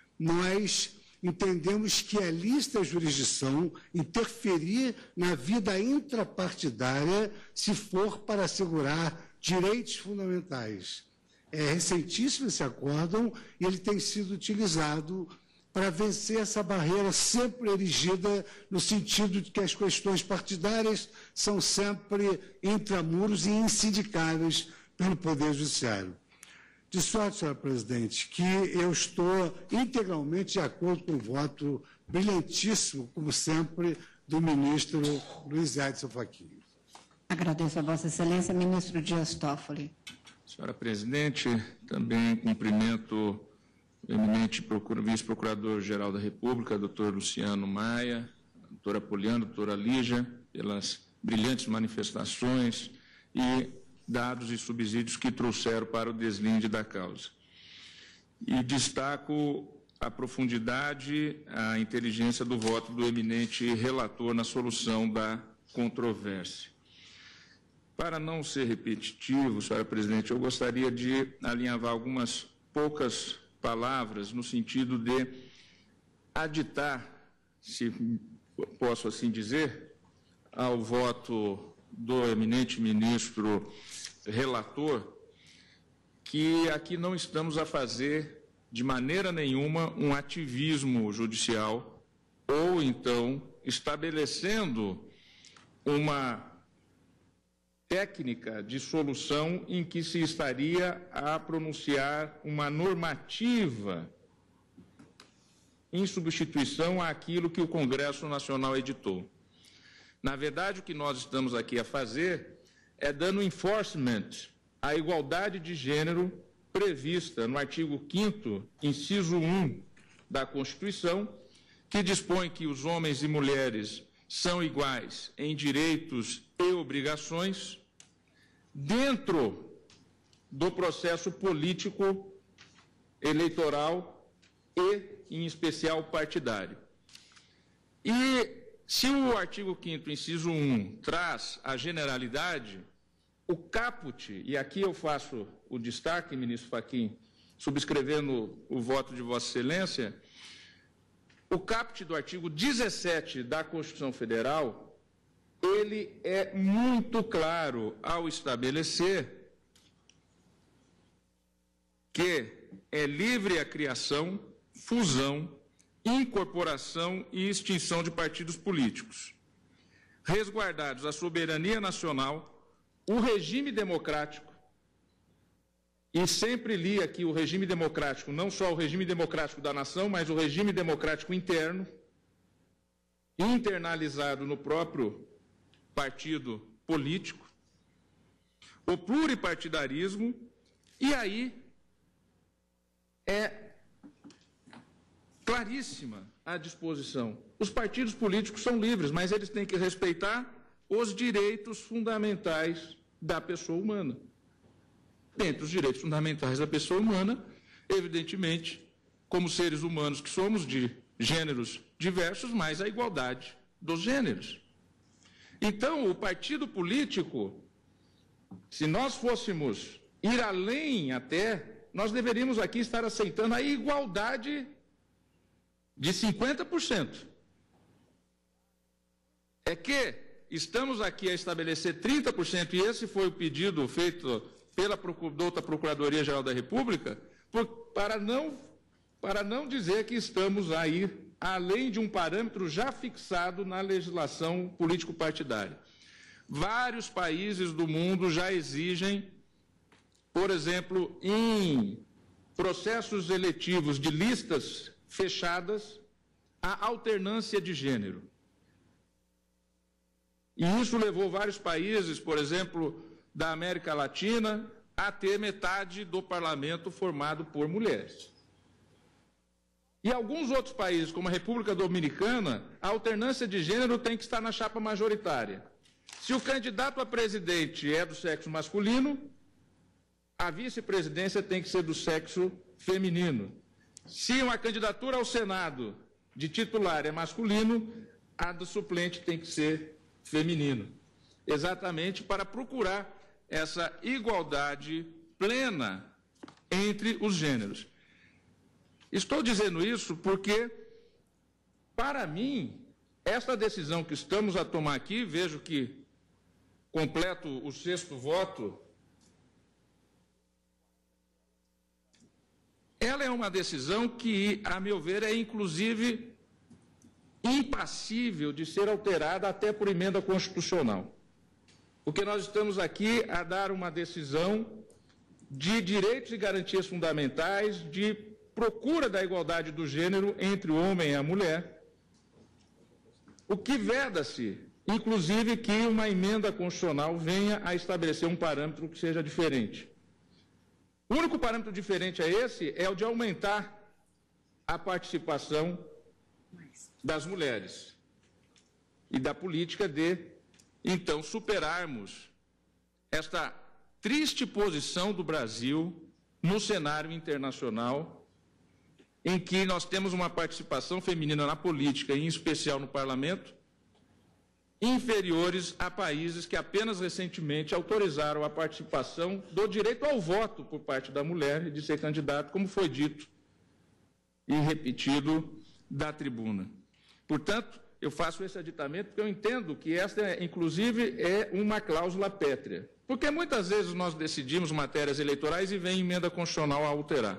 nós entendemos que é lícita a jurisdição interferir na vida intrapartidária se for para assegurar direitos fundamentais. É recentíssimo esse acórdão e ele tem sido utilizado para vencer essa barreira sempre erigida no sentido de que as questões partidárias são sempre intramuros e insindicáveis pelo Poder Judiciário. De sorte, senhora presidente, que eu estou integralmente de acordo com o voto brilhantíssimo, como sempre, do ministro Luiz Edson Fachin. Agradeço a Vossa Excelência, ministro Dias Toffoli. Senhora presidente, também cumprimento o eminente vice-procurador-geral da República, doutor Luciano Maia, doutora Poliana, doutora Lígia, pelas brilhantes manifestações e dados e subsídios que trouxeram para o deslinde da causa. E destaco a profundidade, a inteligência do voto do eminente relator na solução da controvérsia. Para não ser repetitivo, senhora presidente, eu gostaria de alinhavar algumas poucas palavras no sentido de aditar, se posso assim dizer, ao voto do eminente ministro relator, que aqui não estamos a fazer de maneira nenhuma um ativismo judicial ou então estabelecendo uma técnica de solução em que se estaria a pronunciar uma normativa em substituição àquilo que o Congresso Nacional editou. Na verdade, o que nós estamos aqui a fazer é dando enforcement à igualdade de gênero prevista no artigo quinto, inciso um da Constituição, que dispõe que os homens e mulheres são iguais em direitos e obrigações dentro do processo político, eleitoral e, em especial, partidário. E se o artigo quinto, inciso um, traz a generalidade, o caput, e aqui eu faço o destaque, ministro Fachin, subscrevendo o voto de Vossa Excelência, o caput do artigo dezessete da Constituição Federal, ele é muito claro ao estabelecer que é livre a criação, fusão, incorporação e extinção de partidos políticos, resguardados a soberania nacional, o regime democrático, e sempre li aqui o regime democrático, não só o regime democrático da nação, mas o regime democrático interno, internalizado no próprio partido político, o pluripartidarismo, e aí é claríssima a disposição. Os partidos políticos são livres, mas eles têm que respeitar os direitos fundamentais da pessoa humana. Dentre os direitos fundamentais da pessoa humana, evidentemente, como seres humanos que somos de gêneros diversos, mas a igualdade dos gêneros. Então, o partido político, se nós fôssemos ir além até, nós deveríamos aqui estar aceitando a igualdade de cinquenta por cento. É que estamos aqui a estabelecer trinta por cento, e esse foi o pedido feito pela outra Procuradoria-Geral da República, por, para, não, para não dizer que estamos a ir além de um parâmetro já fixado na legislação político-partidária. Vários países do mundo já exigem por exemplo, em processos eletivos de listas fechadas, a alternância de gênero. E isso levou vários países, por exemplo, da América Latina, a ter metade do parlamento formado por mulheres. E alguns outros países, como a República Dominicana, a alternância de gênero tem que estar na chapa majoritária. Se o candidato a presidente é do sexo masculino, a vice-presidência tem que ser do sexo feminino. Se uma candidatura ao Senado de titular é masculino, a do suplente tem que ser feminino. Exatamente para procurar essa igualdade plena entre os gêneros. Estou dizendo isso porque, para mim, esta decisão que estamos a tomar aqui, vejo que completo o sexto voto, ela é uma decisão que, a meu ver, é inclusive impassível de ser alterada até por emenda constitucional. Porque nós estamos aqui a dar uma decisão de direitos e garantias fundamentais, de procura da igualdade do gênero entre o homem e a mulher, o que veda-se, inclusive, que uma emenda constitucional venha a estabelecer um parâmetro que seja diferente. O único parâmetro diferente a esse é o de aumentar a participação das mulheres e da política de, então, superarmos esta triste posição do Brasil no cenário internacional, em que nós temos uma participação feminina na política, em especial no parlamento, inferiores a países que apenas recentemente autorizaram a participação do direito ao voto por parte da mulher de ser candidato, como foi dito e repetido da tribuna. Portanto, eu faço esse aditamento porque eu entendo que esta, inclusive, é uma cláusula pétrea. Porque muitas vezes nós decidimos matérias eleitorais e vem emenda constitucional a alterar.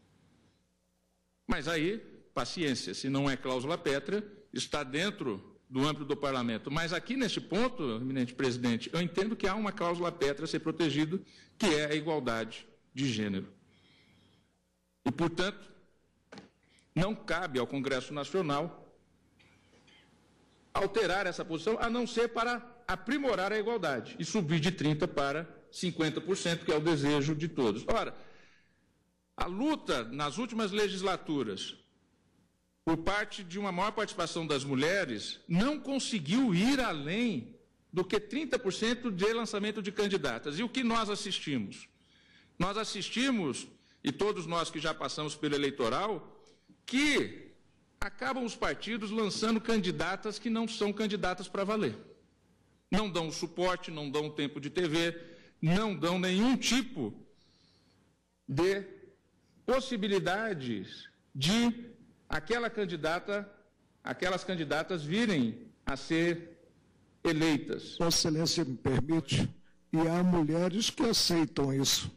Mas aí, paciência, se não é cláusula pétrea, está dentro do âmbito do parlamento. Mas aqui, neste ponto, eminente presidente, eu entendo que há uma cláusula pétrea a ser protegida, que é a igualdade de gênero. E, portanto, não cabe ao Congresso Nacional alterar essa posição, a não ser para aprimorar a igualdade e subir de trinta por cento para cinquenta por cento, que é o desejo de todos. Ora, a luta nas últimas legislaturas por parte de uma maior participação das mulheres não conseguiu ir além do que trinta por cento de lançamento de candidatas. E o que nós assistimos? Nós assistimos, e todos nós que já passamos pelo eleitoral, que acabam os partidos lançando candidatas que não são candidatas para valer. Não dão suporte, não dão tempo de T V, não dão nenhum tipo de possibilidades de aquela candidata, aquelas candidatas virem a ser eleitas. Vossa Excelência me permite, e há mulheres que aceitam isso.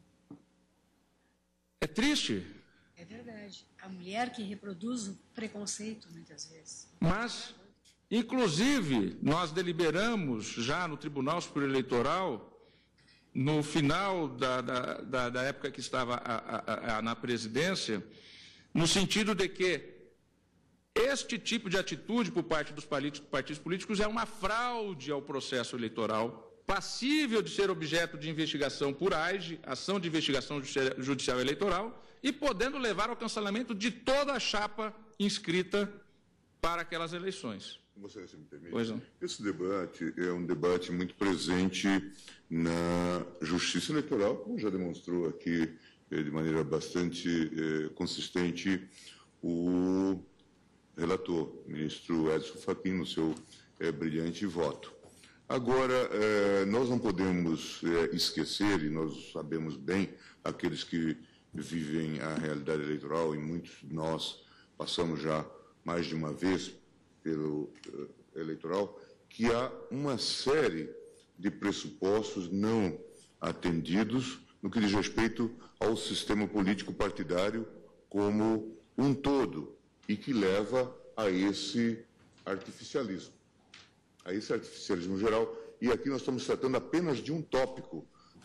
É triste. É verdade. A mulher que reproduz o preconceito, muitas vezes. Mas, inclusive, nós deliberamos já no Tribunal Superior Eleitoral, no final da, da, da, da época que estava a, a, a, na presidência, no sentido de que este tipo de atitude por parte dos partidos políticos é uma fraude ao processo eleitoral, passível de ser objeto de investigação por A I G, ação de investigação judicial eleitoral, e podendo levar ao cancelamento de toda a chapa inscrita para aquelas eleições. Você me permite? Pois não. Esse debate é um debate muito presente na justiça eleitoral, como já demonstrou aqui de maneira bastante eh, consistente o relator, ministro Edson Fachin, no seu eh, brilhante voto. Agora, eh, nós não podemos eh, esquecer, e nós sabemos bem, aqueles que vivem a realidade eleitoral, e muitos de nós passamos já mais de uma vez pelo uh, eleitoral, que há uma série de pressupostos não atendidos no que diz respeito ao sistema político partidário como um todo, e que leva a esse artificialismo, a esse artificialismo geral. E aqui nós estamos tratando apenas de um tópico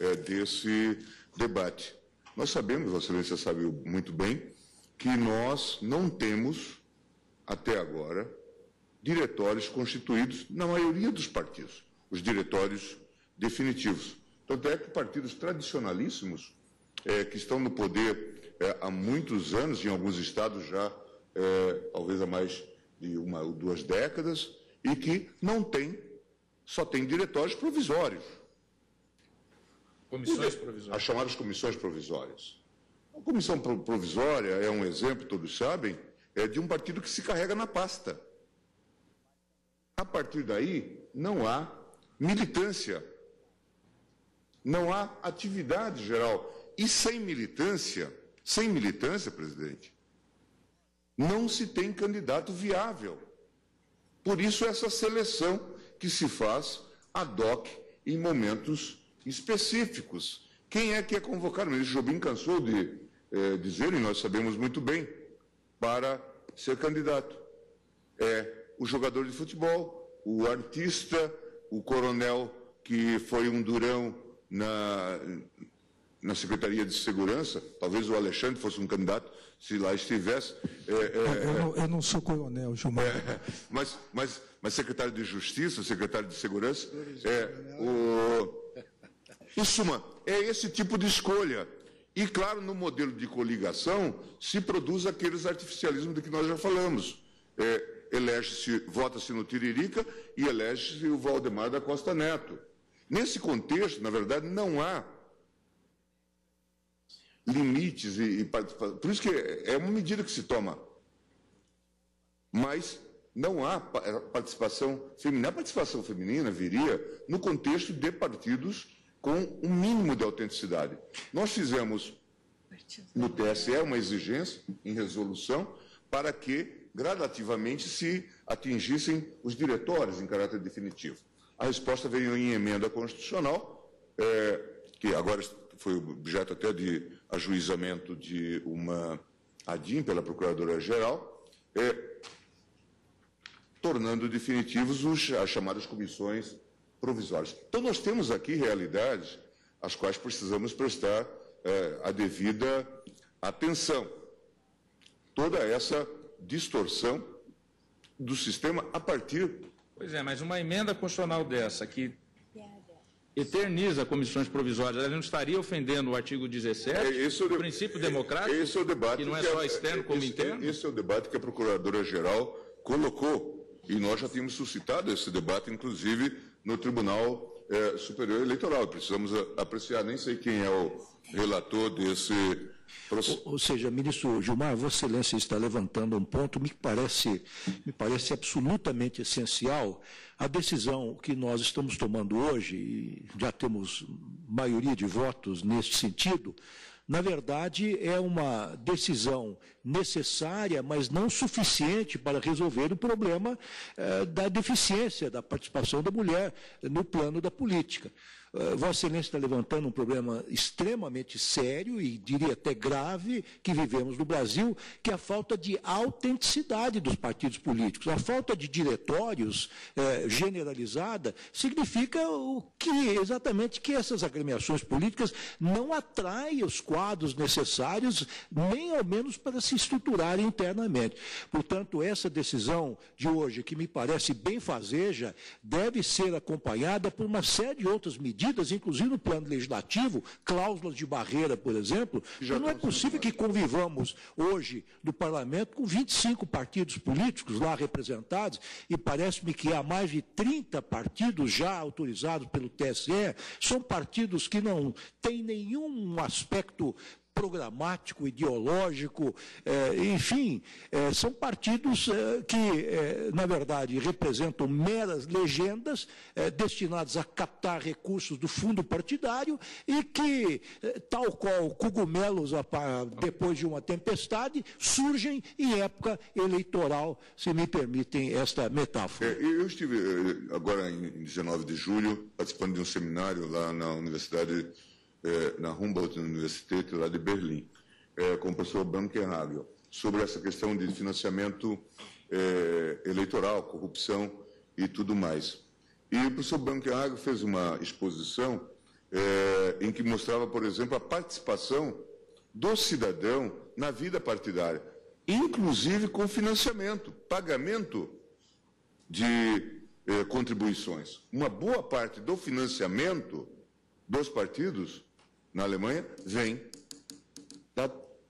é, desse debate. Nós sabemos, Vossa Excelência sabe muito bem, que nós não temos, até agora, diretórios constituídos na maioria dos partidos, os diretórios definitivos. Tanto é que partidos tradicionalíssimos, é, que estão no poder é, há muitos anos, em alguns estados já, é, talvez há mais de uma ou duas décadas, e que não tem, só tem diretórios provisórios. Comissões provisórias. As chamadas comissões provisórias. A comissão provisória é um exemplo, todos sabem, é de um partido que se carrega na pasta. A partir daí, não há militância, não há atividade geral. E sem militância, sem militância, presidente, não se tem candidato viável. Por isso, essa seleção que se faz ad hoc em momentos específicos. Quem é que é convocado? O ministro Jobim cansou de eh, dizer, e nós sabemos muito bem, para ser candidato. É o jogador de futebol, o artista, o coronel que foi um durão na, na Secretaria de Segurança, talvez o Alexandre fosse um candidato, se lá estivesse. É, é, eu, não, eu não sou coronel, Gilmar. É, mas, mas, mas secretário de Justiça, secretário de Segurança, é, o... Em suma, é esse tipo de escolha. E, claro, no modelo de coligação, se produz aqueles artificialismos de que nós já falamos. É, elege-se, vota-se no Tiririca e elege-se o Valdemar da Costa Neto. Nesse contexto, na verdade, não há limites e, e por isso que é uma medida que se toma. Mas não há participação feminina. A participação feminina viria no contexto de partidos com um mínimo de autenticidade. Nós fizemos no T S E uma exigência em resolução para que gradativamente se atingissem os diretórios em caráter definitivo. A resposta veio em emenda constitucional, é, que agora foi objeto até de ajuizamento de uma A D I M pela Procuradora-Geral, é, tornando definitivos os, as chamadas comissões provisórias. Então, nós temos aqui realidades às quais precisamos prestar é, a devida atenção. Toda essa distorção do sistema a partir... Pois é, mas uma emenda constitucional dessa, que eterniza comissões provisórias, ela não estaria ofendendo o artigo dezessete, é, o, o princípio democrático, esse é o debate que não é que só a, externo como esse, interno? Esse é o debate que a Procuradora-Geral colocou, e nós já tínhamos suscitado esse debate, inclusive, no Tribunal eh, Superior Eleitoral. Precisamos a, apreciar, nem sei quem é o relator desse processo. Ou, ou seja, ministro Gilmar, Vossa Excelência está levantando um ponto que me parece, me parece absolutamente essencial. A decisão que nós estamos tomando hoje, e já temos maioria de votos nesse sentido, na verdade, é uma decisão necessária, mas não suficiente para resolver o problema eh, da deficiência da participação da mulher no plano da política. Uh, Vossa Excelência está levantando um problema extremamente sério e diria até grave que vivemos no Brasil, que é a falta de autenticidade dos partidos políticos. A falta de diretórios eh, generalizada significa o que exatamente que essas agremiações políticas não atraem os quadros necessários, nem ao menos para se estruturarem internamente. Portanto, essa decisão de hoje, que me parece benfazeja, deve ser acompanhada por uma série de outras medidas, inclusive no plano legislativo, cláusulas de barreira, por exemplo. Não é possível que convivamos hoje no parlamento com vinte e cinco partidos políticos lá representados, e parece-me que há mais de trinta partidos já autorizados pelo T S E. São partidos que não têm nenhum aspecto programático, ideológico, eh, enfim, eh, são partidos eh, que, eh, na verdade, representam meras legendas eh, destinadas a captar recursos do fundo partidário e que, eh, tal qual cogumelos a, a, depois de uma tempestade, surgem em época eleitoral, se me permitem esta metáfora. É, eu estive agora em dezenove de julho participando de um seminário lá na Universidade na Humboldt Universität, lá de Berlim, é, com o professor Brankenhagel, sobre essa questão de financiamento é, eleitoral, corrupção e tudo mais. E o professor Brankenhagel fez uma exposição é, em que mostrava, por exemplo, a participação do cidadão na vida partidária, inclusive com financiamento, pagamento de eh, contribuições. Uma boa parte do financiamento dos partidos na Alemanha vem da,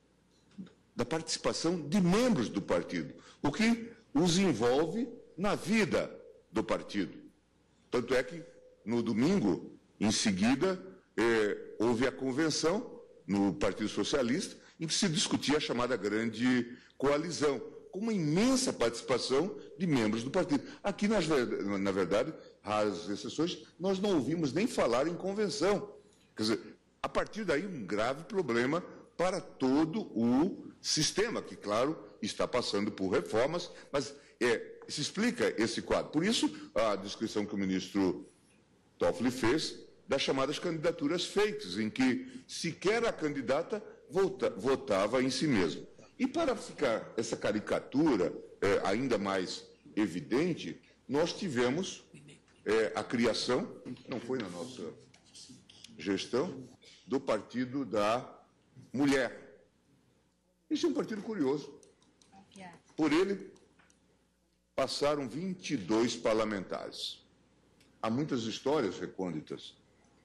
da participação de membros do partido, o que os envolve na vida do partido. Tanto é que, no domingo, em seguida, eh, houve a convenção no Partido Socialista, em que se discutia a chamada Grande Coalizão, com uma imensa participação de membros do partido. Aqui, nas, na verdade, raras exceções, nós não ouvimos nem falar em convenção. Quer dizer, a partir daí, um grave problema para todo o sistema, que, claro, está passando por reformas, mas é, se explica esse quadro. Por isso, a descrição que o ministro Toffoli fez das chamadas candidaturas fakes, em que sequer a candidata vota, votava em si mesma. E para ficar essa caricatura é, ainda mais evidente, nós tivemos é, a criação, não foi na nossa gestão, do Partido da Mulher. Esse é um partido curioso. Por ele passaram vinte e dois parlamentares. Há muitas histórias recônditas.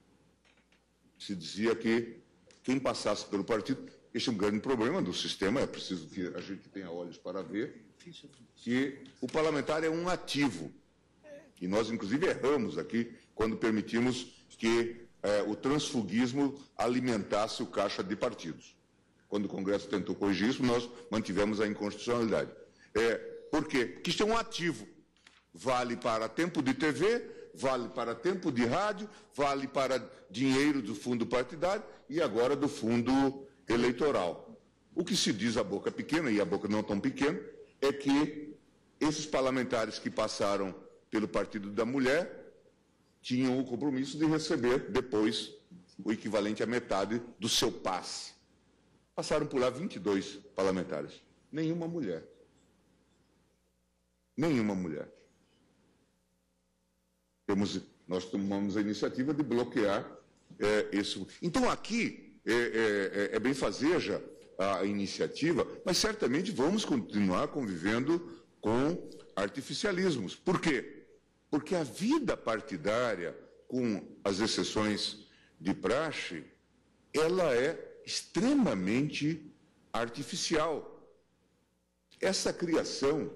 Se dizia que quem passasse pelo partido, este é um grande problema do sistema, é preciso que a gente tenha olhos para ver, que o parlamentar é um ativo. E nós, inclusive, erramos aqui quando permitimos que eh, o transfugismo alimentasse o caixa de partidos. Quando o Congresso tentou corrigir isso, nós mantivemos a inconstitucionalidade. É, por quê? Porque isto é um ativo. Vale para tempo de T V, vale para tempo de rádio, vale para dinheiro do fundo partidário e agora do fundo eleitoral. O que se diz a boca pequena, e a boca não tão pequena, é que esses parlamentares que passaram pelo Partido da Mulher tinham o compromisso de receber depois o equivalente à metade do seu passe. Passaram por lá vinte e dois parlamentares. Nenhuma mulher. Nenhuma mulher. Temos, nós tomamos a iniciativa de bloquear é, esse... Então, aqui é, é, é bem fazeja a iniciativa, mas certamente vamos continuar convivendo com artificialismos. Por quê? Porque a vida partidária, com as exceções de praxe, ela é extremamente artificial. Essa criação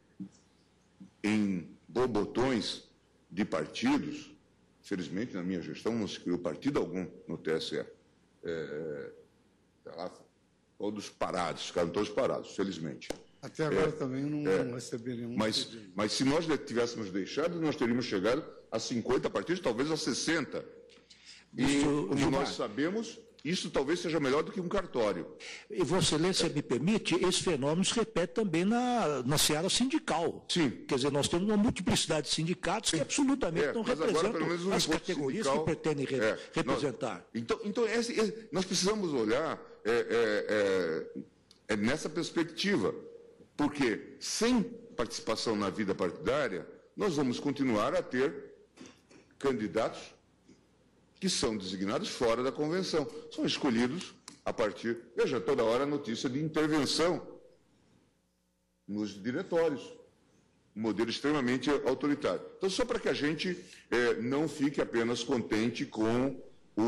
em borbotões de partidos, felizmente na minha gestão não se criou partido algum no T S E. É, tá lá, todos parados, ficaram todos parados, felizmente. Até agora é, também não, é, não recebi nenhum mas, pedido. mas se nós tivéssemos deixado, nós teríamos chegado a cinquenta partidos, talvez a sessenta. E, Isso, como Gilmar, nós sabemos, isso talvez seja melhor do que um cartório. E Vossa Excelência me permite, esse fenômeno se repete também na, na seara sindical. Sim. Quer dizer, nós temos uma multiplicidade de sindicatos que absolutamente É, não mas agora, representam pelo menos, o as imposto categorias sindical- que pretendem re- É, representar. nós- então, então esse- esse- nós precisamos olhar é, é, é, é nessa perspectiva, porque sem participação na vida partidária, nós vamos continuar a ter candidatos que são designados fora da convenção. São escolhidos a partir... Veja, toda hora a notícia de intervenção nos diretórios. Um modelo extremamente autoritário. Então, só para que a gente eh, não fique apenas contente com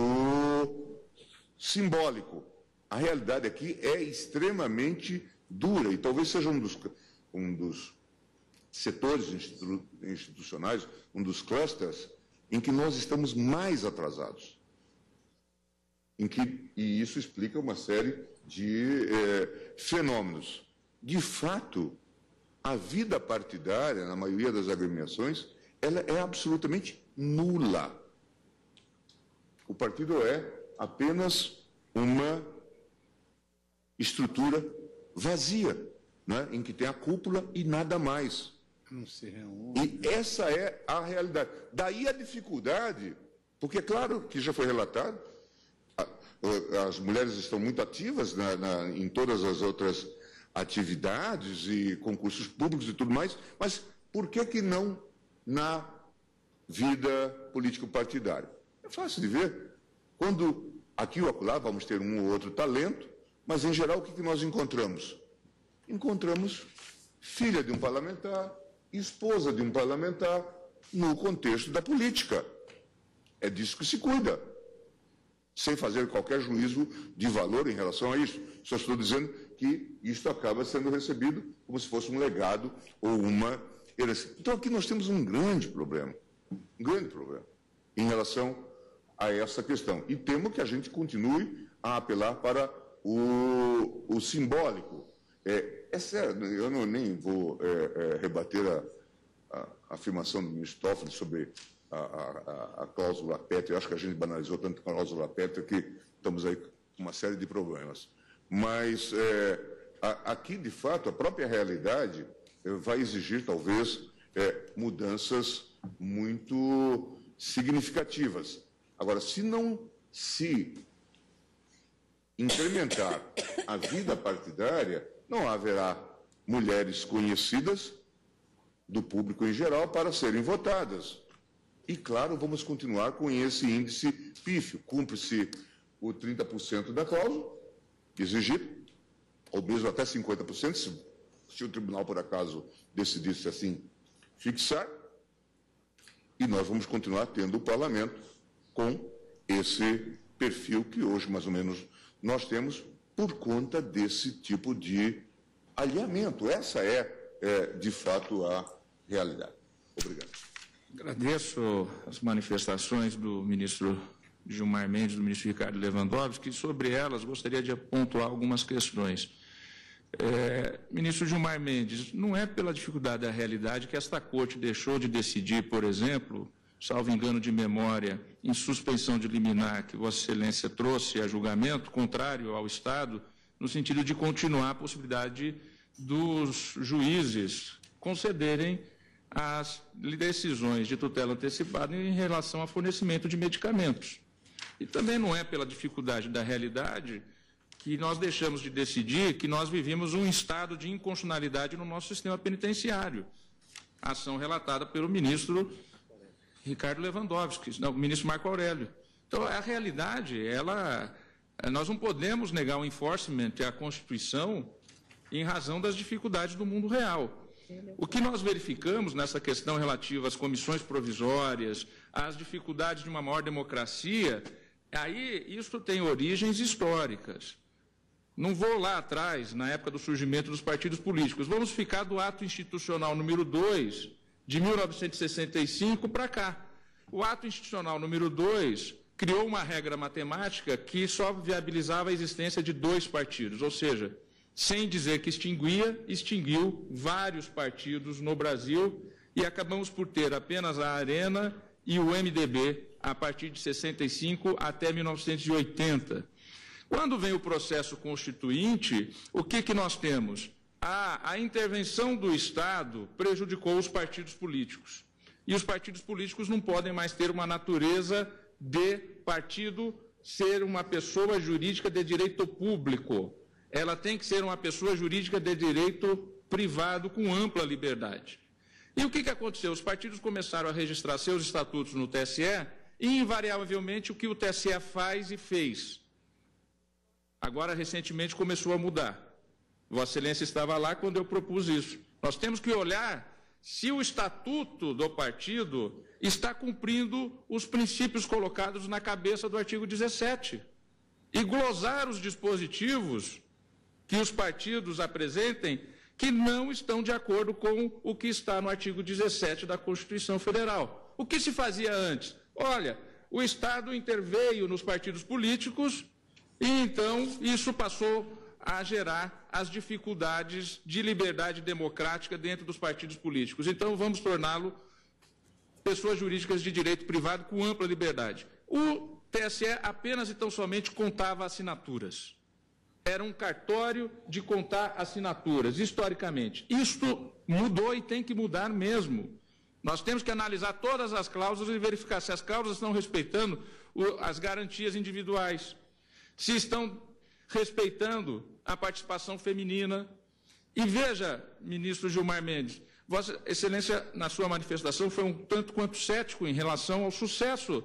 o simbólico. A realidade aqui é extremamente dura e talvez seja um dos, um dos setores institu- institucionais, um dos clusters em que nós estamos mais atrasados. Em que, e isso explica uma série de eh, fenômenos. De fato, a vida partidária, na maioria das agremiações, ela é absolutamente nula. O partido é apenas uma estrutura vazia, né, em que tem a cúpula e nada mais. Não se reúne. E essa é a realidade. Daí a dificuldade, porque é claro que já foi relatado, a- a- as mulheres estão muito ativas na- na- em todas as outras atividades e concursos públicos e tudo mais, mas por que que não na vida político-partidária? É fácil de ver. Quando aqui ou acolá vamos ter um ou outro talento, mas em geral o que, que nós encontramos? Encontramos filha de um parlamentar, esposa de um parlamentar, no contexto da política. É disso que se cuida, sem fazer qualquer juízo de valor em relação a isso. Só estou dizendo que isso acaba sendo recebido como se fosse um legado ou uma herança. Então aqui nós temos um grande problema, um grande problema em relação a essa questão. E temo que a gente continue a apelar para o, o simbólico. É, é sério, eu não, nem vou é, é, rebater a, a, a afirmação do ministro Toffoli sobre a, a, a cláusula pétrea. Eu acho que a gente banalizou tanto a cláusula pétrea que estamos aí com uma série de problemas. Mas é, a, aqui, de fato, a própria realidade é, vai exigir, talvez, é, mudanças muito significativas. Agora, se não se incrementar a vida partidária, não haverá mulheres conhecidas do público em geral para serem votadas. E, claro, vamos continuar com esse índice pífio. Cumpre-se o trinta por cento da cláusula exigido, ou mesmo até cinquenta por cento, se, se o tribunal, por acaso, decidisse assim fixar. E nós vamos continuar tendo o parlamento com esse perfil que hoje, mais ou menos, nós temos por conta desse tipo de alinhamento. Essa é, é de fato, a realidade. Obrigado. Agradeço as manifestações do ministro Gilmar Mendes, do ministro Ricardo Lewandowski, que sobre elas gostaria de pontuar algumas questões. É, ministro Gilmar Mendes, não é pela dificuldade da realidade que esta corte deixou de decidir, por exemplo, salvo engano de memória, em suspensão de liminar que Vossa Excelência trouxe a julgamento, contrário ao Estado, no sentido de continuar a possibilidade dos juízes concederem as decisões de tutela antecipada em relação ao fornecimento de medicamentos. E também não é pela dificuldade da realidade que nós deixamos de decidir que nós vivíamos um estado de inconstitucionalidade no nosso sistema penitenciário. Ação relatada pelo ministro Ricardo Lewandowski, não, o ministro Marco Aurélio. Então, a realidade, ela, nós não podemos negar o enforcement e a Constituição em razão das dificuldades do mundo real. O que nós verificamos nessa questão relativa às comissões provisórias, às dificuldades de uma maior democracia, aí isso tem origens históricas. Não vou lá atrás, na época do surgimento dos partidos políticos. Vamos ficar do ato institucional número dois, de mil novecentos e sessenta e cinco para cá. O ato institucional número dois criou uma regra matemática que só viabilizava a existência de dois partidos, ou seja, sem dizer que extinguia, extinguiu vários partidos no Brasil e acabamos por ter apenas a Arena e o M D B a partir de sessenta e cinco até mil novecentos e oitenta. Quando vem o processo constituinte, o que, que nós temos? A, a intervenção do Estado prejudicou os partidos políticos. E os partidos políticos não podem mais ter uma natureza de partido, ser uma pessoa jurídica de direito público. Ela tem que ser uma pessoa jurídica de direito privado com ampla liberdade. E o que, que aconteceu? Os partidos começaram a registrar seus estatutos no T S E e, invariavelmente, o que o T S E faz e fez. Agora, recentemente, começou a mudar. Vossa Excelência estava lá quando eu propus isso. Nós temos que olhar se o estatuto do partido está cumprindo os princípios colocados na cabeça do artigo dezessete. E glosar os dispositivos que os partidos apresentem que não estão de acordo com o que está no artigo dezessete da Constituição Federal. O que se fazia antes? Olha, o Estado interveio nos partidos políticos e, então, isso passou a gerar as dificuldades de liberdade democrática dentro dos partidos políticos. Então, vamos torná-lo pessoas jurídicas de direito privado com ampla liberdade. O T S E apenas e tão somente contava assinaturas. Era um cartório de contar assinaturas, historicamente. Isto mudou e tem que mudar mesmo. Nós temos que analisar todas as cláusulas e verificar se as cláusulas estão respeitando o, as garantias individuais, se estão respeitando a participação feminina. E veja, ministro Gilmar Mendes, Vossa Excelência, na sua manifestação, foi um tanto quanto cético em relação ao sucesso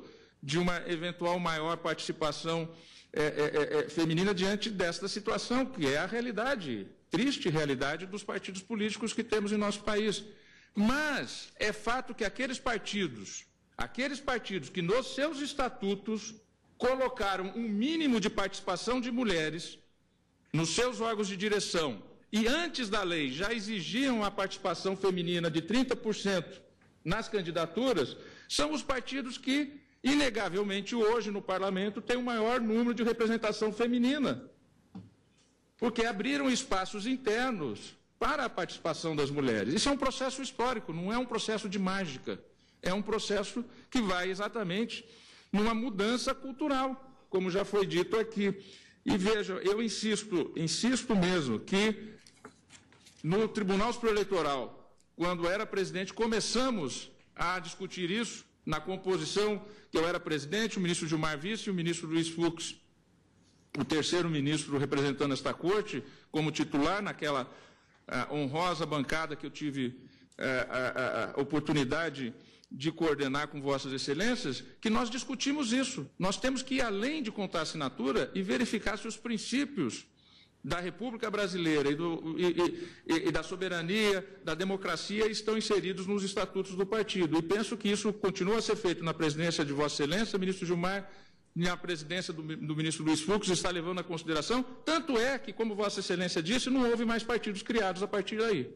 de uma eventual maior participação é, é, é, feminina diante desta situação, que é a realidade, triste realidade dos partidos políticos que temos em nosso país. Mas é fato que aqueles partidos, aqueles partidos que nos seus estatutos colocaram um mínimo de participação de mulheres nos seus órgãos de direção e antes da lei já exigiam a participação feminina de trinta por cento nas candidaturas, são os partidos que, inegavelmente, hoje no parlamento têm o maior número de representação feminina, porque abriram espaços internos para a participação das mulheres. Isso é um processo histórico, não é um processo de mágica, é um processo que vai exatamente numa mudança cultural, como já foi dito aqui. E vejam, eu insisto, insisto mesmo que no Tribunal Superior Eleitoral, quando era presidente, começamos a discutir isso na composição, que eu era presidente, o ministro Gilmar Vice e o ministro Luiz Fux, o terceiro ministro representando esta corte, como titular naquela uh, honrosa bancada que eu tive uh, a, a oportunidade de coordenar com vossas excelências, que nós discutimos isso. Nós temos que ir além de contar assinatura e verificar se os princípios da República Brasileira e, do, e, e, e da soberania, da democracia, estão inseridos nos estatutos do partido. E penso que isso continua a ser feito na presidência de Vossa Excelência, ministro Gilmar, na presidência do, do ministro Luiz Fux, está levando em consideração. Tanto é que, como Vossa Excelência disse, não houve mais partidos criados a partir daí.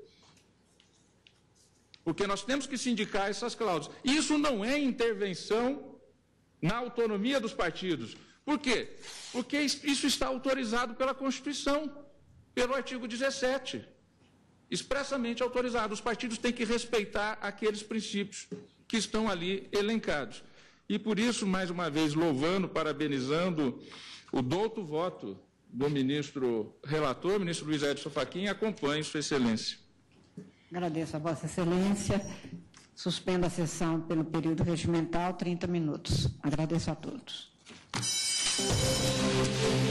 Porque nós temos que sindicar essas cláusulas. Isso não é intervenção na autonomia dos partidos. Por quê? Porque isso está autorizado pela Constituição, pelo artigo dezessete. Expressamente autorizado. Os partidos têm que respeitar aqueles princípios que estão ali elencados. E por isso, mais uma vez, louvando, parabenizando o douto voto do ministro relator, ministro Luiz Edson Fachin, acompanhe Sua Excelência. Agradeço a Vossa Excelência. Suspendo a sessão pelo período regimental, trinta minutos. Agradeço a todos.